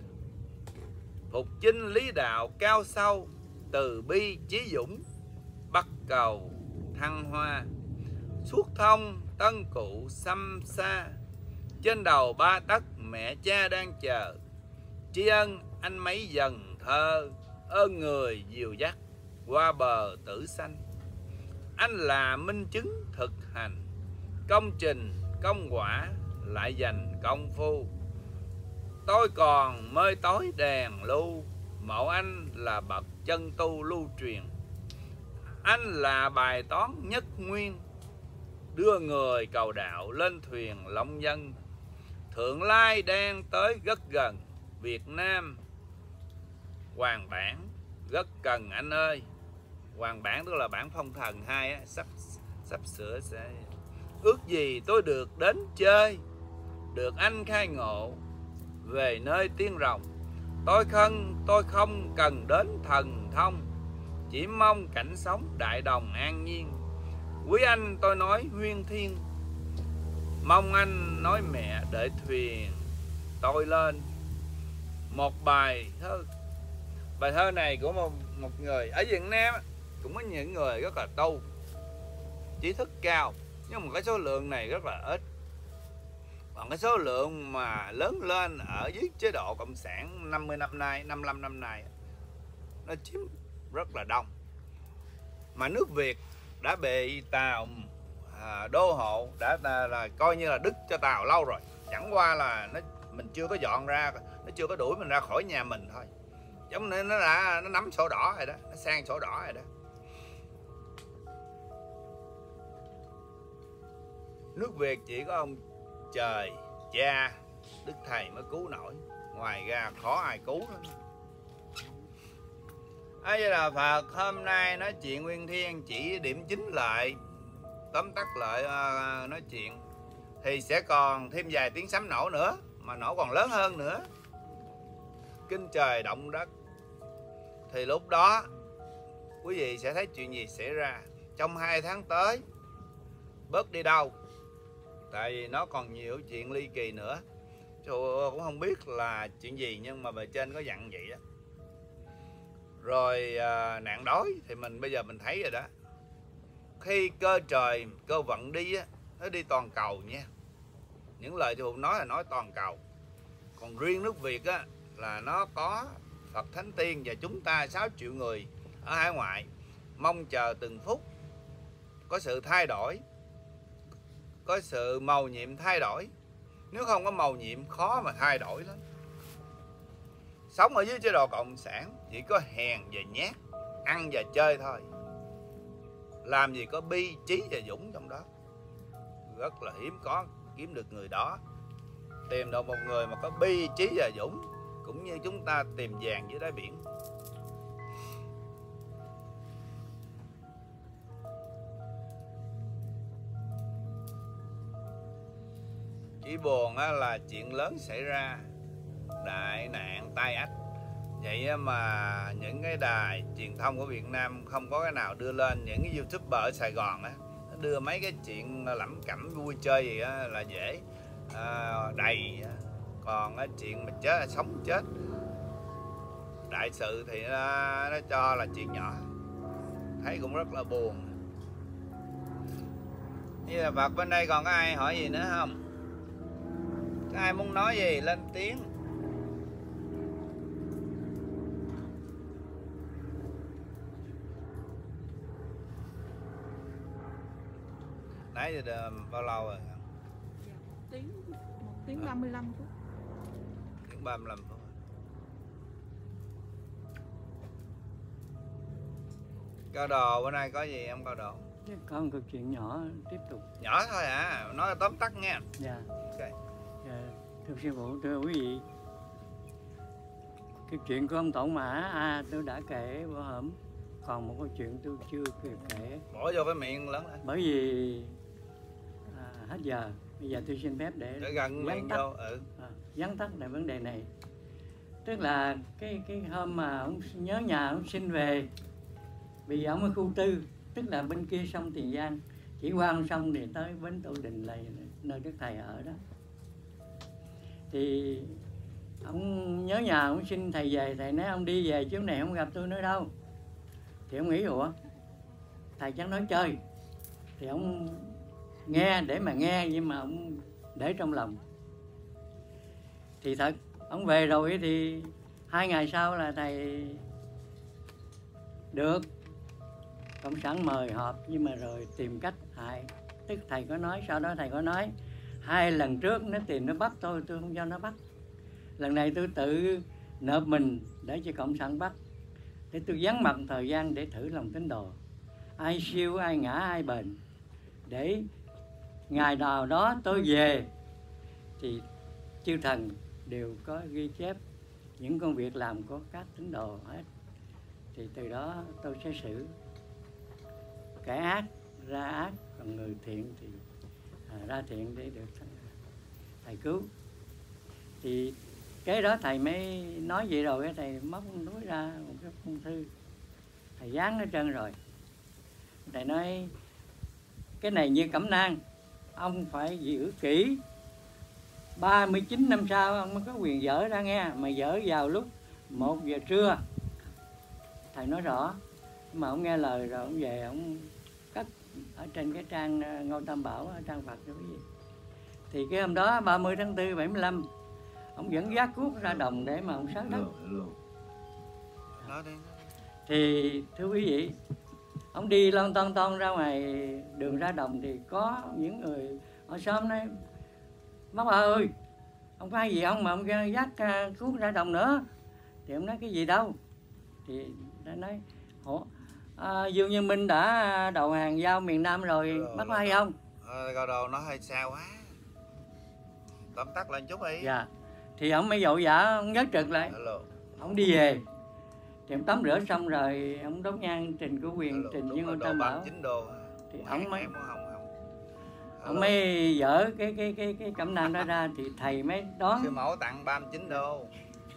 Phục chinh lý đạo cao sâu, từ bi chí dũng bắt cầu thăng hoa. Suốt thông tân cụ xăm xa, trên đầu ba tấc mẹ cha đang chờ. Tri ân anh mấy dần thơ, ơn người dìu dắt qua bờ tử sanh. Anh là minh chứng thực hành, công trình công quả lại dành công phu. Tôi còn mơi tối đèn lưu, mẫu anh là bậc chân tu lưu truyền. Anh là bài toán nhất nguyên, đưa người cầu đạo lên thuyền long dân. Thượng lai đang tới rất gần, Việt Nam Hoàng bản rất cần anh ơi. Hoàng bản tức là bản phong thần hai á, sắp sắp sửa sẽ. Ước gì tôi được đến chơi, được anh khai ngộ về nơi tiên rồng. Tôi không tôi không cần đến thần thông, chỉ mong cảnh sống đại đồng an nhiên. Quý anh tôi nói huyên thiên, mong anh nói mẹ đợi thuyền tôi lên. Một bài thơ, bài thơ này của một, một người ở Việt Nam, cũng có những người rất là tu, trí thức cao, nhưng mà cái số lượng này rất là ít. Còn cái số lượng mà lớn lên ở dưới chế độ cộng sản năm mươi năm nay, năm mươi lăm năm nay, nó chiếm rất là đông. Mà nước Việt đã bị Tàu à, đô hộ, đã là, là coi như là đứt cho Tàu lâu rồi. Chẳng qua là nó mình chưa có dọn ra, nó chưa có đuổi mình ra khỏi nhà mình thôi. Giống nên nó đã nó nắm sổ đỏ rồi đó, nó sang sổ đỏ rồi đó. Nước Việt chỉ có ông trời cha Đức Thầy mới cứu nổi, ngoài ra khó ai cứu nữa. A Di Đà Phật hôm nay nói chuyện Nguyên Thiên chỉ điểm chính lại, tóm tắt lại uh, nói chuyện thì sẽ còn thêm vài tiếng sấm nổ nữa, mà nổ còn lớn hơn nữa, kinh trời động đất. Thì lúc đó quý vị sẽ thấy chuyện gì xảy ra trong hai tháng tới. Bớt đi đâu, tại vì nó còn nhiều chuyện ly kỳ nữa. Chứ cũng không biết là chuyện gì, nhưng mà bề trên có dặn vậy đó. Rồi à, nạn đói thì mình bây giờ mình thấy rồi đó. Khi cơ trời, cơ vận đi á, nó đi toàn cầu nha. Những lời Thầy nói là nói toàn cầu. Còn riêng nước Việt á, là nó có Phật Thánh Tiên và chúng ta sáu triệu người ở hải ngoại. Mong chờ từng phút có sự thay đổi, có sự mầu nhiệm thay đổi. Nếu không có mầu nhiệm khó mà thay đổi lắm. Sống ở dưới chế độ cộng sản chỉ có hèn và nhát, ăn và chơi thôi. Làm gì có bi, trí và dũng trong đó. Rất là hiếm có kiếm được người đó. Tìm được một người mà có bi, trí và dũng, cũng như chúng ta tìm vàng dưới đáy biển. Chỉ buồn á, là chuyện lớn xảy ra, đại nạn tai ách. Vậy mà những cái đài truyền thông của Việt Nam không có cái nào đưa lên. Những cái YouTuber ở Sài Gòn á, đưa mấy cái chuyện lẩm cẩm vui chơi gì á là dễ à, đầy. Còn cái chuyện mà chết sống chết đại sự thì nó, nó cho là chuyện nhỏ. Thấy cũng rất là buồn. Như là Phật bên đây còn có ai hỏi gì nữa không? Có ai muốn nói gì lên tiếng? Nãy giờ bao lâu rồi? Tiếng một tiếng ba mươi lăm phút. Tiếng ba mươi lăm phút. Cao Đồ bữa nay có gì không Cao Đồ? Có một câu chuyện nhỏ tiếp tục. Nhỏ thôi à, nói tóm tắt nha. Dạ. Okay. Dạ. Thưa sư phụ, thưa quý vị, cái chuyện của ông Tổ Mã à, tôi đã kể bữa hổm. Còn một câu chuyện tôi chưa kịp kể. Bỏ vô cái miệng lớn lên. Bởi vì à, hết giờ. Bây giờ tôi xin phép để, để gần miệng vô. Ừ. À, vắn tắt lại vấn đề này. Tức là cái cái hôm mà ông nhớ nhà ông xin về, vì ông ở khu tư, tức là bên kia sông Tiền Giang, chỉ qua ông sông thì tới Bến Tô Đình là nơi các thầy ở đó. Thì ông nhớ nhà, ông xin thầy về, thầy nói ông đi về chứ này không gặp tôi nữa đâu. Thì ông nghĩ ủa, thầy chắc nói chơi. Thì ông nghe để mà nghe, nhưng mà ông để trong lòng. Thì thật, ông về rồi thì hai ngày sau là thầy được Cộng sản mời họp, nhưng mà rồi tìm cách hại. Tức thầy có nói, sau đó thầy có nói hai lần trước nó tìm nó bắt tôi, tôi không cho nó bắt. Lần này tôi tự nộp mình để cho Cộng sản bắt, để tôi vắng mặt thời gian để thử lòng tín đồ. Ai siêu, ai ngã, ai bền. Để ngày nào đó tôi về thì chư thần đều có ghi chép những công việc làm của các tín đồ hết. Thì từ đó tôi sẽ xử kẻ ác ra ác, còn người thiện thì à, ra thiện để được thầy cứu. Thì cái đó thầy mới nói vậy rồi, thầy móc núi ra một cái phong thư, thầy dán ở trên rồi. Thầy nói cái này như cẩm nang, ông phải giữ kỹ, ba mươi chín năm sau ông mới có quyền dỡ ra nghe, mà dỡ vào lúc một giờ trưa. Thầy nói rõ, mà ông nghe lời rồi ông về ông cất ở trên cái trang Ngô Tam Bảo, ở trang Phật cho quý vị. Thì cái hôm đó ba mươi tháng tư bảy mươi lăm, ông vẫn vác cuốc ra đồng để mà ông sáng đất. Thì thưa quý vị, ông đi lon ton ton ra ngoài đường ra đồng thì có những người ở xóm nói: Bác ơi, ông có gì không mà ông dắt cuốc ra đồng nữa? Thì ông nói cái gì đâu. Thì nó nói à, Dương Nhân Minh đã đầu hàng giao miền Nam rồi, rồi bác có hay không? Gò Đồ nó hơi xa quá, tóm tắt lên chút đi. Dạ. Thì ông mới vội vã, ông nhớ trực lại. Hello. Ông đi về, thì ông tắm rửa xong rồi ông đốt nhang trình của quyền, Hello. Trình với Ngô Tam Bảo. Đô. Thì ông mới ông mới dỡ cái cái cái cái cẩm nang đó ra, thì thầy mới đón. Sư mẫu tặng ba mươi chín đô.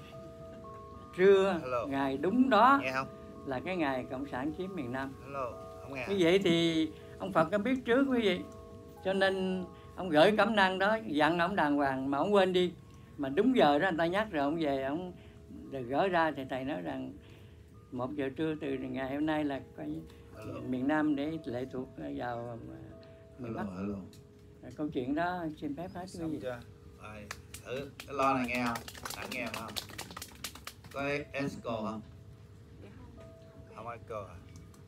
Trưa Hello. ngày đúng đó. Nghe không? Là cái ngày Cộng sản chiếm miền Nam. Hello. Không nghe. Như vậy thì ông Phật có biết trước quý vị, cho nên ông gửi cẩm nang đó, dặn ông đàng hoàng mà ông quên đi. Mà đúng giờ đó người ta nhắc rồi ông về, ông được gỡ ra. Thì thầy nói rằng một giờ trưa từ ngày hôm nay là coi miền Nam để lệ thuộc vào miền Bắc. Hello. Câu chuyện đó xin phép hết quý vị. Chưa? Rồi, thử cái lo này nghe không? Đã nghe không? Có Esco không? Không Esco hả?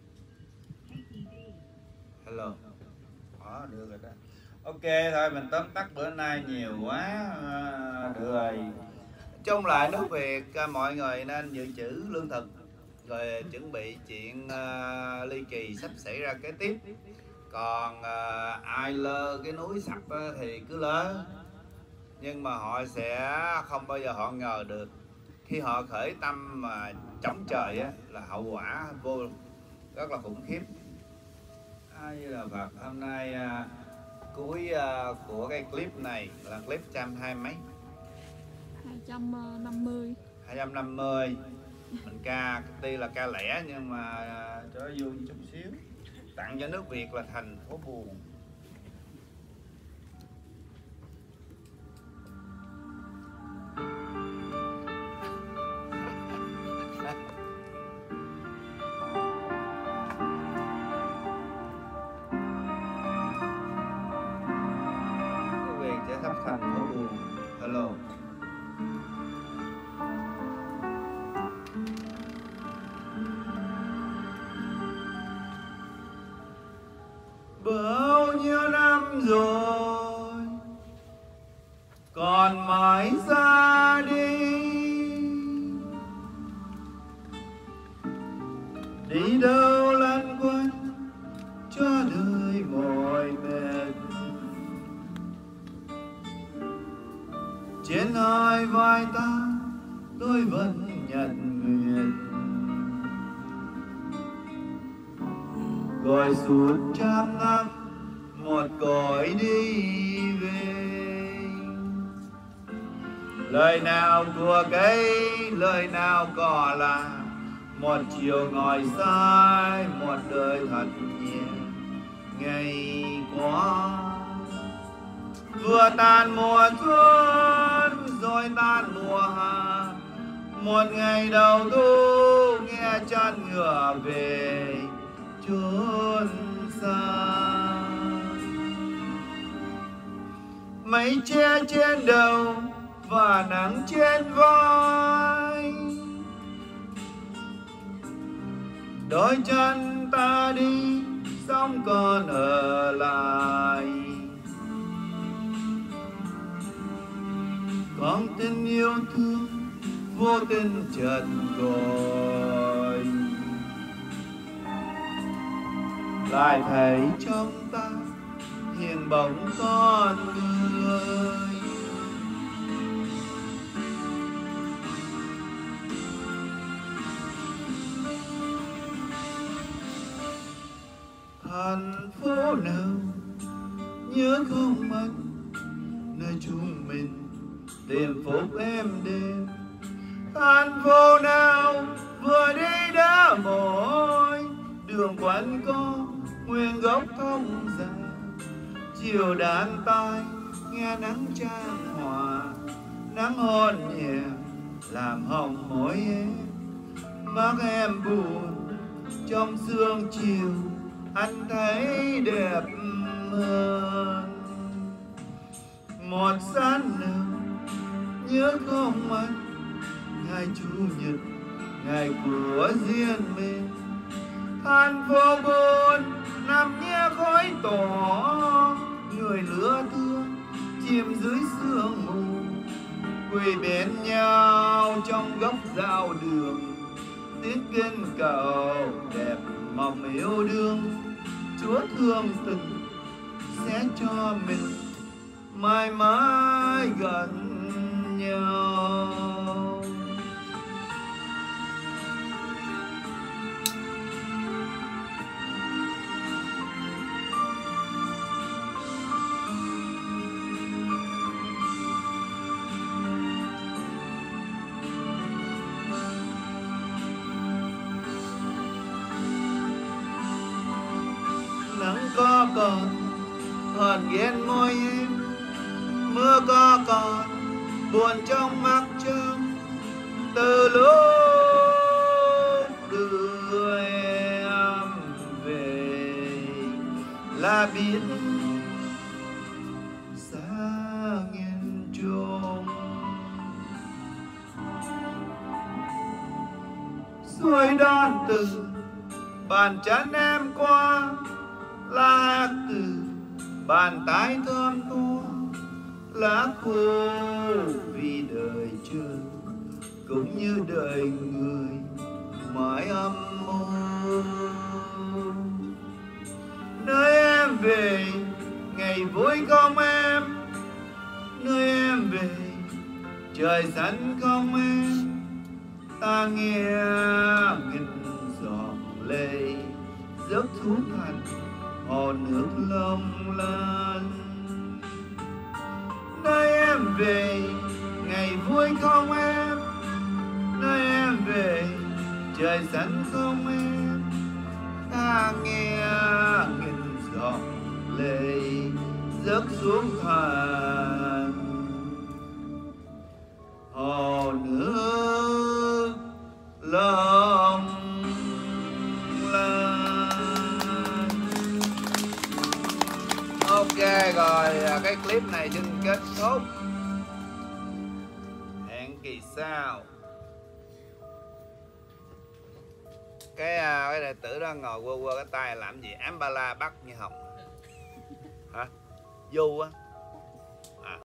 Hello. Đó, được rồi đó. Ok thôi, mình tóm tắt bữa nay nhiều quá. Được rồi. Chung lại nước Việt, mọi người nên dự trữ lương thực, rồi chuẩn bị chuyện uh, ly kỳ sắp xảy ra kế tiếp. Còn uh, ai lơ cái núi sập thì cứ lơ, nhưng mà họ sẽ không bao giờ họ ngờ được khi họ khởi tâm mà chống trời á, là hậu quả vô rất là khủng khiếp. Ai là Phật, hôm nay uh, cuối uh, của cái clip này là clip trăm hai mấy? hai trăm năm mươi. hai trăm năm mươi. Mình ca tuy là ca lẻ nhưng mà uh, cho vui chút xíu. Tặng cho nước Việt là thành phố buồn. Sắp thành phố buồn. Hello. Bao nhiêu năm rồi còn mãi ra đi, đi đâu lăn quanh cho đời mỏi mệt. Trên hai vai ta tôi vẫn nhận nguyện, gọi suốt trăm năm một cõi đi về. Lời nào của cây, lời nào cỏ là một chiều ngồi sai, một đời thật nhẹ ngày qua. Vừa tàn mùa xuân rồi tan mùa hạ, một ngày đầu thu nghe chân ngựa về chốn xa. Mây che trên đầu và nắng trên vai, đôi chân ta đi xong còn ở lại. Con tình yêu thương vô tình chợt gọi, lại thấy trong ta hiện bóng con người. Thành phố nào nhớ không mất, nơi chúng mình tìm phúc em đêm. Thành phố nào vừa đi đã mỏi, đường quanh co nguyên gốc thông dài. Chiều đàn tai nghe nắng chan hòa, nắng hôn nhẹ làm hồng môi em. Mắt em buồn trong sương chiều, anh thấy đẹp hơn. Một sáng nào nhớ không anh, ngày chủ nhật ngày của riêng mình. Thành phố buồn nằm nghe khói tỏ, người lứa thương chìm dưới sương mù. Quỳ bên nhau trong góc giao đường, tiếng kinh cầu đẹp mong yêu đương. Chúa thương tình sẽ cho mình mãi mãi gần nhau. Nắng có còn hờn ghen môi em, mưa có còn buồn trong mắt trăng. Từ lúc đưa em về là biết xa nghìn trùng. Xuôi đón từ bàn chân em qua, là hát từ bàn tay thơm tho. Lá khô vì đời chờ, cũng như đời người mãi âm mưu. Nơi em về ngày vui không em, nơi em về trời xanh không em. Ta nghe nghìn giọt lệ rớt xuống thành hồ nước long lanh. về ngày vui không em, nơi em về trời xanh không em, ta nghe nghìn giọt lệ rớt xuống thàn. Hồ nước long lanh. Ok rồi, cái clip này xin kết thúc. Hẹn kỳ sau. Cái cái đệ tử đó ngồi quơ quơ cái tay làm gì? Ám ba la bắt như hồng hả? Du á.